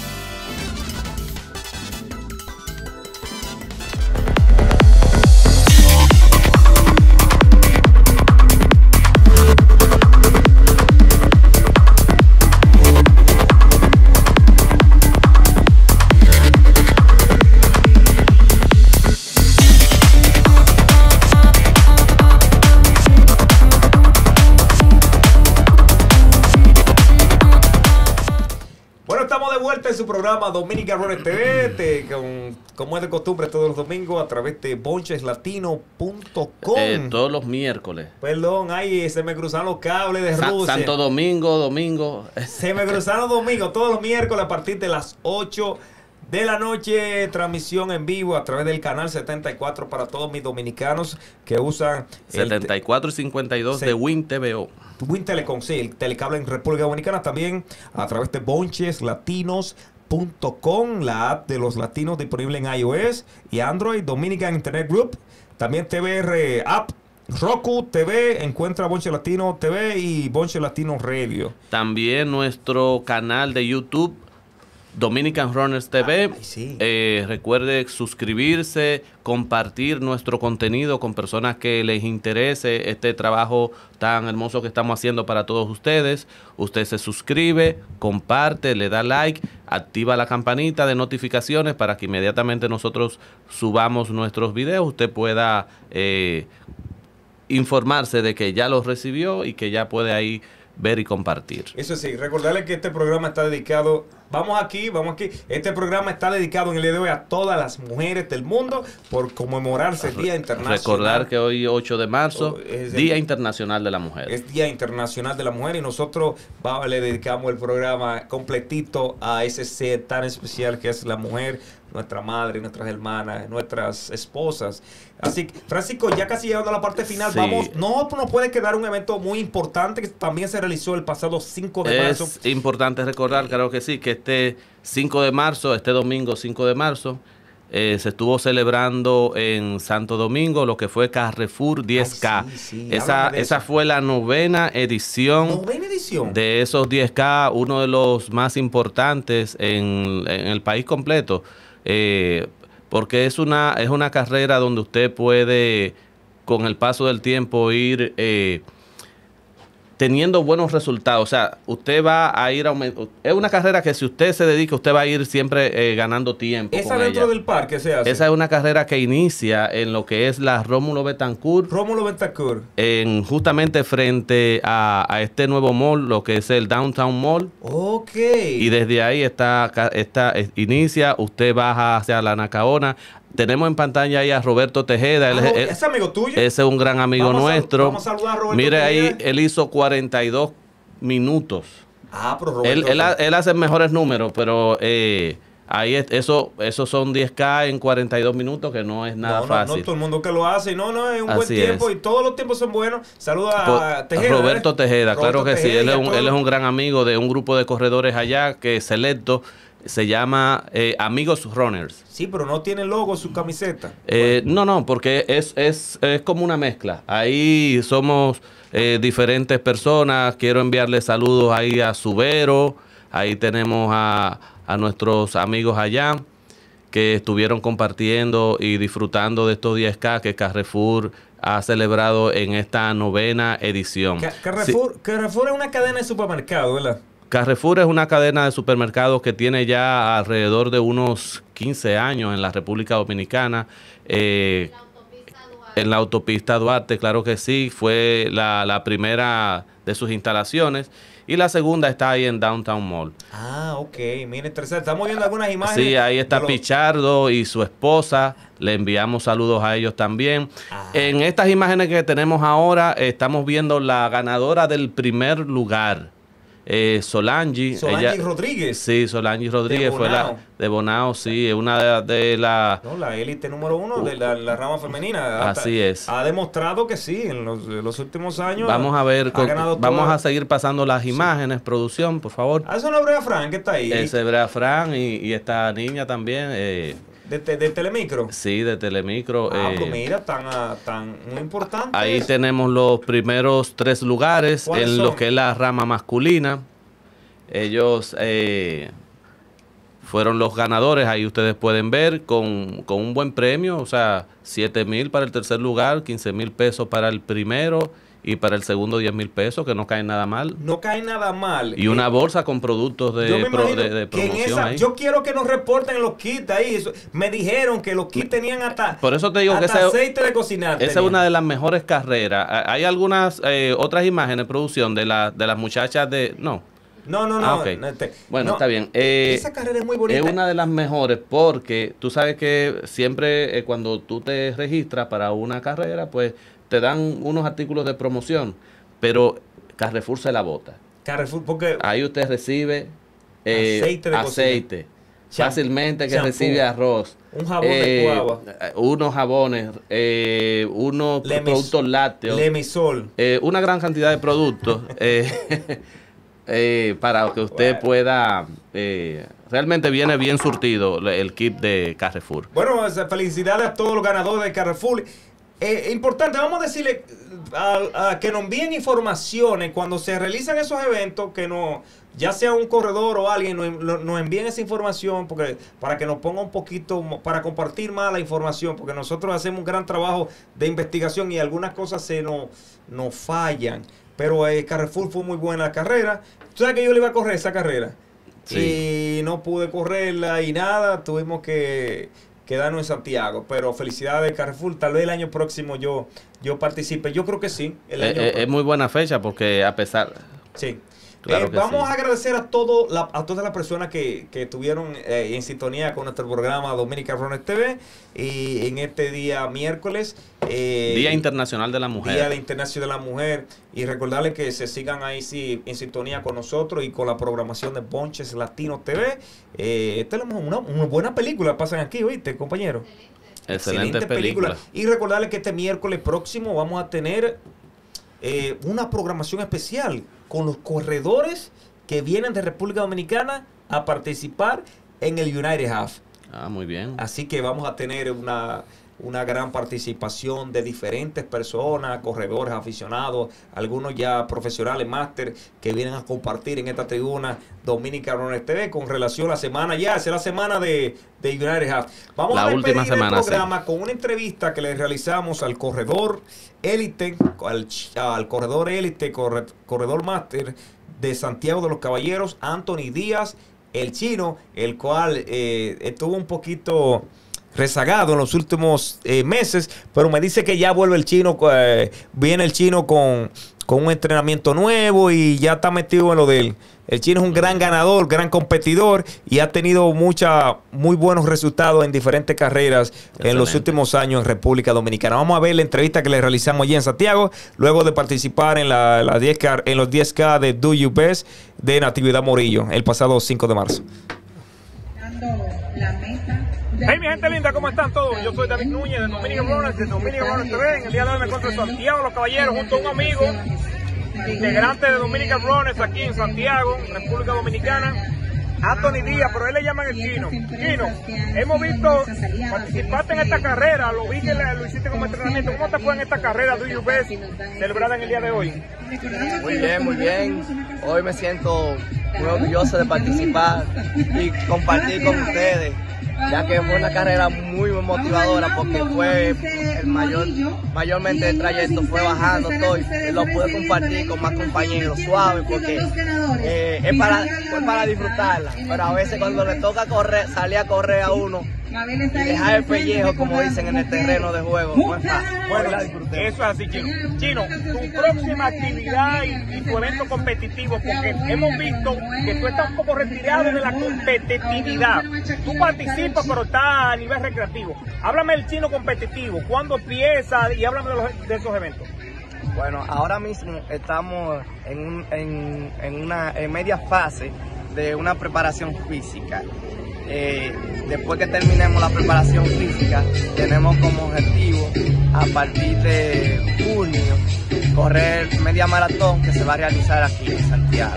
[SPEAKER 10] En su programa Dominican Runner T V, te, con, como es de costumbre todos los domingos a través de bonches latino punto com.
[SPEAKER 9] Eh, todos los miércoles.
[SPEAKER 10] Perdón, ahí se me cruzaron los cables de
[SPEAKER 9] Sa
[SPEAKER 10] Rusia.
[SPEAKER 9] Santo Domingo, domingo.
[SPEAKER 10] Se me cruzaron domingos, todos los miércoles a partir de las ocho de la noche, transmisión en vivo a través del canal setenta y cuatro para todos mis dominicanos que usan
[SPEAKER 9] setenta y cuatro y cincuenta y dos de Win T V O.
[SPEAKER 10] Win Telecom, sí, el telecable en República Dominicana, también a través de bonches latinos punto com, la app de los latinos disponible en iOS y Android, Dominican Internet Group, también T V R App, Roku T V, encuentra Bonche Latino T V y Bonche Latino Radio.
[SPEAKER 9] También nuestro canal de YouTube, Dominican Runners T V.
[SPEAKER 10] Ay, sí.
[SPEAKER 9] eh, recuerde suscribirse, compartir nuestro contenido con personas que les interese este trabajo tan hermoso que estamos haciendo para todos ustedes. Usted se suscribe, comparte, le da like, activa la campanita de notificaciones para que inmediatamente nosotros subamos nuestros videos, usted pueda eh, informarse de que ya los recibió y que ya puede ahí ver y compartir.
[SPEAKER 10] Eso sí, recordarle que este programa está dedicado, vamos aquí, vamos aquí, este programa está dedicado en el día de hoy a todas las mujeres del mundo por conmemorarse el Día Internacional.
[SPEAKER 9] Recordar que hoy ocho de marzo,
[SPEAKER 10] es el,
[SPEAKER 9] Día Internacional de la Mujer.
[SPEAKER 10] Es Día Internacional de la Mujer y nosotros va, le dedicamos el programa completito a ese ser tan especial que es la mujer, nuestra madre, nuestras hermanas, nuestras esposas. Así que, Francisco, ya casi llegando a la parte final,
[SPEAKER 9] Sí.
[SPEAKER 10] vamos, no nos puede quedar un evento muy importante que también se realizó el pasado cinco de marzo.
[SPEAKER 9] Es importante recordar, claro que sí, que este cinco de marzo, este domingo cinco de marzo, eh, se estuvo celebrando en Santo Domingo lo que fue Carrefour diez K.
[SPEAKER 10] Ay, sí, sí,
[SPEAKER 9] esa,
[SPEAKER 10] háblame de
[SPEAKER 9] esa
[SPEAKER 10] eso.
[SPEAKER 9] fue la novena edición.
[SPEAKER 10] ¿Novena edición?
[SPEAKER 9] De esos diez K, uno de los más importantes en, en el país completo. Eh, porque es una, es una carrera donde usted puede, con el paso del tiempo, ir eh, teniendo buenos resultados. O sea, usted va a ir aumentando. Es una carrera que si usted se dedica, usted va a ir siempre eh, ganando tiempo.
[SPEAKER 10] ¿Esa
[SPEAKER 9] con
[SPEAKER 10] dentro
[SPEAKER 9] ella.
[SPEAKER 10] del parque se hace?
[SPEAKER 9] Esa es una carrera que inicia en lo que es la Rómulo Betancourt.
[SPEAKER 10] Rómulo Betancourt.
[SPEAKER 9] En, justamente frente a, a este nuevo mall, lo que es el Downtown Mall.
[SPEAKER 10] Ok.
[SPEAKER 9] Y desde ahí está, está, inicia, usted baja hacia la Nacaona. Tenemos en pantalla ahí a Roberto Tejeda. Él,
[SPEAKER 10] Ah,
[SPEAKER 9] él-
[SPEAKER 10] ¿es amigo tuyo?
[SPEAKER 9] Ese es un gran amigo
[SPEAKER 10] Vamos a-
[SPEAKER 9] nuestro.
[SPEAKER 10] vamos a saludar a Roberto
[SPEAKER 9] Mire ahí,
[SPEAKER 10] Tejeda.
[SPEAKER 9] él hizo cuarenta y dos minutos.
[SPEAKER 10] Ah, pero Roberto.
[SPEAKER 9] Él, él, ha- él hace mejores números, pero eh, ahí es- eso, esos son diez K en cuarenta y dos minutos, que no es nada
[SPEAKER 10] no, no,
[SPEAKER 9] fácil.
[SPEAKER 10] no todo el mundo que lo hace. No, no, es un buen
[SPEAKER 9] Así
[SPEAKER 10] tiempo
[SPEAKER 9] es.
[SPEAKER 10] y todos los tiempos son buenos. Saluda a
[SPEAKER 9] Po-
[SPEAKER 10] Tejeda.
[SPEAKER 9] Roberto
[SPEAKER 10] ¿eh?
[SPEAKER 9] Tejeda, claro
[SPEAKER 10] Roberto
[SPEAKER 9] que sí.
[SPEAKER 10] Tejeda
[SPEAKER 9] Él
[SPEAKER 10] y
[SPEAKER 9] es,
[SPEAKER 10] a
[SPEAKER 9] un,
[SPEAKER 10] todos-
[SPEAKER 9] él es un gran amigo de un grupo de corredores allá que selecto se llama eh, Amigos Runners.
[SPEAKER 10] Sí, pero no tiene logo su camiseta.
[SPEAKER 9] Eh, no, no, porque es, es, es como una mezcla. Ahí somos eh, diferentes personas. Quiero enviarle saludos ahí a Subero. Ahí tenemos a, a nuestros amigos allá que estuvieron compartiendo y disfrutando de estos diez K que Carrefour ha celebrado en esta novena edición.
[SPEAKER 10] Ca-
[SPEAKER 9] Sí.
[SPEAKER 10] Carrefour, Carrefour es una cadena de supermercado, ¿verdad?
[SPEAKER 9] Carrefour es una cadena de supermercados que tiene ya alrededor de unos quince años en la República Dominicana. Eh, en la autopista Duarte, claro que sí, fue la, la primera de sus instalaciones. Y la segunda está ahí en Downtown Mall.
[SPEAKER 10] Ah, ok. Mira, interesante. Estamos viendo algunas imágenes.
[SPEAKER 9] Sí, ahí está
[SPEAKER 10] de los-
[SPEAKER 9] Pichardo y su esposa. Le enviamos saludos a ellos también. En estas imágenes que tenemos ahora, estamos viendo la ganadora del primer lugar. Eh, Solange.
[SPEAKER 10] Solange
[SPEAKER 9] ella-
[SPEAKER 10] Rodríguez.
[SPEAKER 9] Sí, Solange Rodríguez fue la
[SPEAKER 10] Bonao.
[SPEAKER 9] de Bonao, sí, es una de, de las...
[SPEAKER 10] No, la élite número uno de la, la rama femenina. Hasta-
[SPEAKER 9] Así es.
[SPEAKER 10] Ha demostrado que sí, en los, en los últimos años.
[SPEAKER 9] Vamos a ver,
[SPEAKER 10] ha
[SPEAKER 9] con-
[SPEAKER 10] ganado
[SPEAKER 9] vamos
[SPEAKER 10] todas.
[SPEAKER 9] a seguir pasando las imágenes, producción, por favor.
[SPEAKER 10] Ah, eso no es Brea Frank que está ahí.
[SPEAKER 9] Ese es Brea Fran y, y esta niña también. eh,
[SPEAKER 10] De, de, de Telemicro.
[SPEAKER 9] sí, de Telemicro.
[SPEAKER 10] Ah,
[SPEAKER 9] eh,
[SPEAKER 10] pues mira, tan, ah, tan muy importante.
[SPEAKER 9] Ahí
[SPEAKER 10] eso.
[SPEAKER 9] tenemos los primeros tres lugares
[SPEAKER 10] ¿Cuáles
[SPEAKER 9] en
[SPEAKER 10] son?
[SPEAKER 9] lo que es la rama masculina. Ellos eh, fueron los ganadores, ahí ustedes pueden ver, con, con un buen premio, o sea, siete mil para el tercer lugar, quince mil pesos para el primero y para el segundo diez mil pesos, que no caen nada mal.
[SPEAKER 10] No cae nada mal.
[SPEAKER 9] Y una bolsa con productos
[SPEAKER 10] Yo
[SPEAKER 9] de,
[SPEAKER 10] me
[SPEAKER 9] pro-
[SPEAKER 10] imagino
[SPEAKER 9] de, de
[SPEAKER 10] que en
[SPEAKER 9] promoción
[SPEAKER 10] esa-
[SPEAKER 9] ahí.
[SPEAKER 10] yo quiero que nos reporten los kits ahí. Eso- me dijeron que los kits tenían hasta,
[SPEAKER 9] Por eso te digo que
[SPEAKER 10] hasta
[SPEAKER 9] esa,
[SPEAKER 10] aceite de cocinar.
[SPEAKER 9] esa es
[SPEAKER 10] tenían.
[SPEAKER 9] una de las mejores carreras. Ah, Hay algunas eh, otras imágenes, producción, de, la, de las muchachas de... No.
[SPEAKER 10] No, no, no.
[SPEAKER 9] Ah, ok.
[SPEAKER 10] no, este-
[SPEAKER 9] Bueno,
[SPEAKER 10] no,
[SPEAKER 9] está bien. Eh,
[SPEAKER 10] esa carrera es muy bonita.
[SPEAKER 9] Es una de las mejores porque tú sabes que siempre eh, cuando tú te registras para una carrera, pues te dan unos artículos de promoción, pero Carrefour se la bota.
[SPEAKER 10] Carrefour, porque
[SPEAKER 9] Ahí usted recibe eh,
[SPEAKER 10] Aceite de
[SPEAKER 9] aceite,
[SPEAKER 10] cocina.
[SPEAKER 9] fácilmente que
[SPEAKER 10] Shampoo.
[SPEAKER 9] recibe arroz.
[SPEAKER 10] Un jabón de
[SPEAKER 9] eh,
[SPEAKER 10] guava.
[SPEAKER 9] Unos jabones, eh, unos
[SPEAKER 10] Lemis-
[SPEAKER 9] productos lácteos.
[SPEAKER 10] Lemisol.
[SPEAKER 9] Eh, una gran cantidad de productos eh, eh, para que usted pueda eh, realmente viene bien surtido el kit de Carrefour.
[SPEAKER 10] Bueno, o sea, felicidades a todos los ganadores de Carrefour. Eh, importante, vamos a decirle a, a que nos envíen informaciones cuando se realizan esos eventos, que no, ya sea un corredor o alguien, nos, lo- nos envíen esa información porque para que nos ponga un poquito, mo- para compartir más la información, porque nosotros hacemos un gran trabajo de investigación y algunas cosas se nos, nos fallan. Pero eh, Carrefour fue muy buena la carrera. ¿Tú sabes que yo le iba a correr esa carrera?
[SPEAKER 9] Sí.
[SPEAKER 10] Y no pude correrla y nada, tuvimos que quedarnos en Santiago. Pero felicidades Carrefour, tal vez el año próximo yo, yo participe. Yo creo que sí. El
[SPEAKER 9] Eh,
[SPEAKER 10] año
[SPEAKER 9] eh,
[SPEAKER 10] pro-
[SPEAKER 9] es muy buena fecha porque a pesar...
[SPEAKER 10] Sí.
[SPEAKER 9] Claro
[SPEAKER 10] eh,
[SPEAKER 9] que
[SPEAKER 10] vamos
[SPEAKER 9] sí.
[SPEAKER 10] a agradecer a, todo la, a todas las personas que, que estuvieron eh, en sintonía con nuestro programa Dominican Runners T V y en este día miércoles. Eh,
[SPEAKER 9] Día Internacional de la Mujer.
[SPEAKER 10] Día de Internacional de la Mujer. Y recordarles que se sigan ahí sí, en sintonía con nosotros y con la programación de Bonches Latino T V. Eh, esta es una, una buena película pasan aquí, ¿oíste, compañero?
[SPEAKER 9] Excelente, Excelente película. película.
[SPEAKER 10] Y recordarles que este miércoles próximo vamos a tener eh, una programación especial con los corredores que vienen de República Dominicana a participar en el United Half.
[SPEAKER 9] Ah, muy bien.
[SPEAKER 10] Así que vamos a tener una, una gran participación de diferentes personas, corredores aficionados, algunos ya profesionales, máster, que vienen a compartir en esta tribuna Dominican Runners T V con relación a la semana ya, es la semana de, de United Half. Vamos
[SPEAKER 9] la
[SPEAKER 10] a despedir
[SPEAKER 9] última semana,
[SPEAKER 10] el programa
[SPEAKER 9] sí.
[SPEAKER 10] con una entrevista que le realizamos al corredor élite, al, al corredor élite, corre, corredor máster de Santiago de los Caballeros, Anthony Díaz, el chino, el cual eh, estuvo un poquito rezagado en los últimos eh, meses, pero me dice que ya vuelve el chino, eh, viene el chino con, con un entrenamiento nuevo y ya está metido en lo de él. El chino es un gran ganador, gran competidor y ha tenido mucha, muy buenos resultados en diferentes carreras Excelente. en los últimos años en República Dominicana. Vamos a ver la entrevista que le realizamos allí en Santiago, luego de participar en, la, la diez K, en los diez K de Do You Best de Natividad Morillo el pasado cinco de marzo.
[SPEAKER 2] Hey, mi gente linda, ¿cómo están todos? Yo soy David Núñez de Dominican Runners, de Dominican Runners T V. En el día de hoy me encuentro en Santiago de los Caballeros junto a un amigo integrante de Dominican Runners aquí en Santiago, República Dominicana, Anthony Díaz, pero él le llaman el chino. Chino, hemos visto, participaste en esta carrera, lo vi que lo hiciste como entrenamiento. ¿Cómo te fue en esta carrera Do You Best celebrada en el día de hoy?
[SPEAKER 16] Muy bien, muy bien. Hoy me siento muy orgulloso de participar y compartir con ustedes, ya que fue una carrera muy motivadora porque fue el mayor, mayormente el trayecto fue bajando todo y lo pude compartir con más compañeros, suave, porque eh, es para, fue para disfrutarla, pero a veces cuando le toca correr, salir a correr a uno y dejar el pellejo, como dicen en el terreno de juego, no es fácil.
[SPEAKER 2] Bueno, eso es así, Chino. Chino, tu próxima actividad y, y tu evento competitivo, porque hemos visto que tú estás un poco retirado de la competitividad. Tú participas, pero estás a nivel recreativo. Háblame del Chino competitivo, ¿cuándo empieza? Y háblame de, los, de esos eventos.
[SPEAKER 16] Bueno, ahora mismo estamos en, un, en, en una en media fase de una preparación física. Eh, después que terminemos la preparación física, tenemos como objetivo a partir de junio correr media maratón que se va a realizar aquí en Santiago.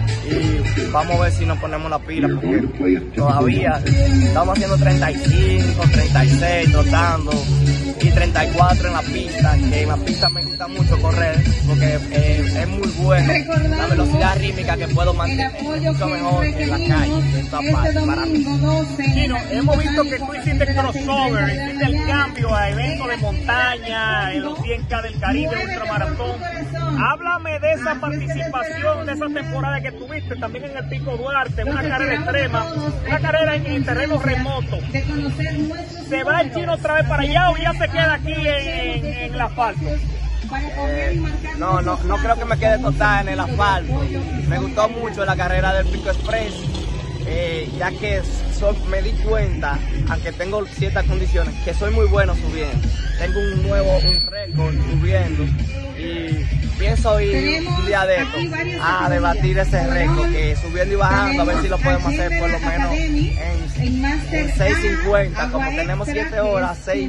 [SPEAKER 16] Y vamos a ver si nos ponemos la pila porque todavía estamos haciendo treinta y cinco, treinta y seis trotando y treinta y cuatro en la pista, que en la pista me gusta mucho correr porque eh, es muy bueno la velocidad rítmica que puedo mantener, mucho mejor que en la calle, en todas partes para mí.
[SPEAKER 2] Chino, hemos visto que tú hiciste crossover, hiciste el cambio a eventos de montaña, en los cien K del Caribe, ultramaratón. Háblame de esa participación, de esa temporada que tuviste también en el Pico Duarte, una carrera extrema, una carrera en, en terreno remoto. ¿Se va el Chino otra vez para allá o ya se queda aquí en, en, en el asfalto?
[SPEAKER 16] Eh, no, no, no creo que me quede total en el asfalto. Me gustó mucho la carrera del Pico Express, eh, ya que so, me di cuenta, aunque tengo ciertas condiciones, que soy muy bueno subiendo. Tengo un nuevo, un récord subiendo y pienso ir un día de esto a debatir ese récord, que subiendo y bajando, a ver si lo podemos hacer por lo menos en, en seis cincuenta, como tenemos siete horas, seis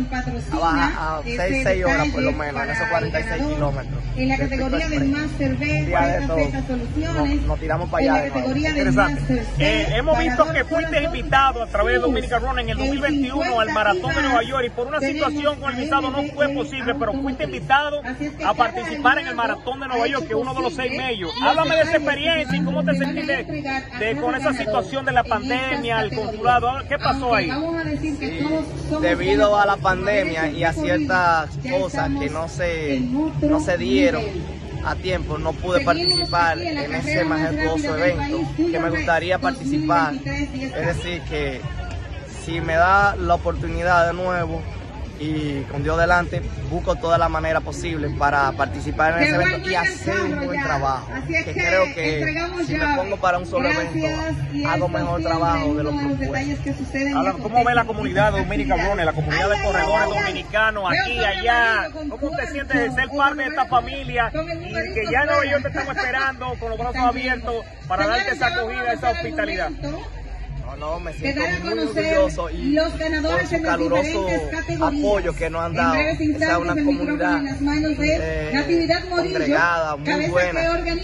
[SPEAKER 16] a seis horas por lo menos, en esos cuarenta y seis kilómetros.
[SPEAKER 17] En la categoría del Master B,
[SPEAKER 16] de todo, nos, nos tiramos para allá.
[SPEAKER 17] En la categoría del Master
[SPEAKER 2] eh, hemos visto que fuiste invitado a través de Dominican Runners en el dos mil veintiuno al Maratón de Nueva York y por una situación con el visado no fue posible, pero fuiste invitado a participar en el Maratón de Nueva York, que es uno de los seis medios. Háblame de esa experiencia y cómo te sentiste de, con esa situación de la pandemia, el consulado. ¿Qué pasó ahí?
[SPEAKER 16] Sí, debido a la pandemia y a ciertas cosas que no se, no se dieron a tiempo, no pude participar en ese majestuoso evento que me gustaría participar. Es decir, que si me da la oportunidad de nuevo, y con Dios delante busco toda la manera posible para participar en ese evento y hacer un buen trabajo. Que creo que si me pongo para un solo evento, hago mejor trabajo de lo que
[SPEAKER 2] Ahora, ¿cómo ve la comunidad de Dominican Runners, la comunidad de corredores dominicanos aquí y allá? ¿Cómo te sientes de ser parte de esta familia y que ya en Nueva York te estamos esperando con los brazos abiertos para darte esa acogida, esa hospitalidad?
[SPEAKER 16] No, no, me siento muy orgulloso y por su caluroso apoyo que nos han dado. Esa es una comunidad eh, congregada, muy buena.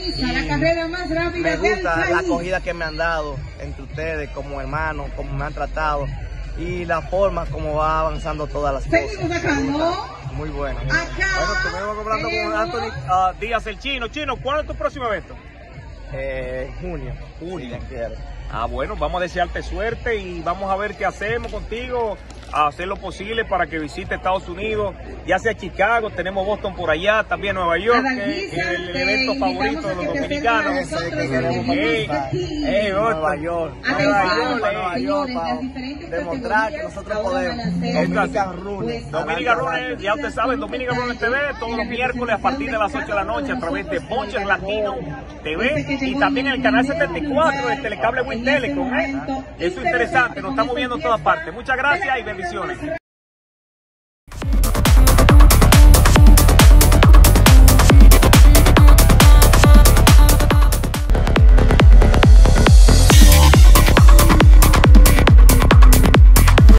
[SPEAKER 16] Y me gusta la acogida que me han dado entre ustedes como hermanos, como me han tratado y la forma como va avanzando todas las cosas. Muy bueno.
[SPEAKER 2] Bueno, estuvimos hablando con Anthony uh, Díaz el Chino. Chino, ¿cuándo es tu próximo evento?
[SPEAKER 16] Eh, junio.
[SPEAKER 2] Junio. Ah, bueno, vamos a desearte suerte y vamos a ver qué hacemos contigo, a hacer lo posible para que visite Estados Unidos, ya sea Chicago, tenemos Boston por allá, también Nueva York, que es el evento favorito de los dominicanos.
[SPEAKER 16] Eh, Nueva York, Nueva York, para demostrar que nosotros podemos.
[SPEAKER 2] Dominican Runners. Dominican Runners, ya usted sabe, Dominican Runners T V, todos los miércoles a partir de las ocho de la noche a través de Bonches Latino T V y también en el canal setenta y cuatro del Telecable Win Telecom. ¿eh? Eso es interesante, nos estamos viendo en todas partes. Muchas gracias y bendiciones.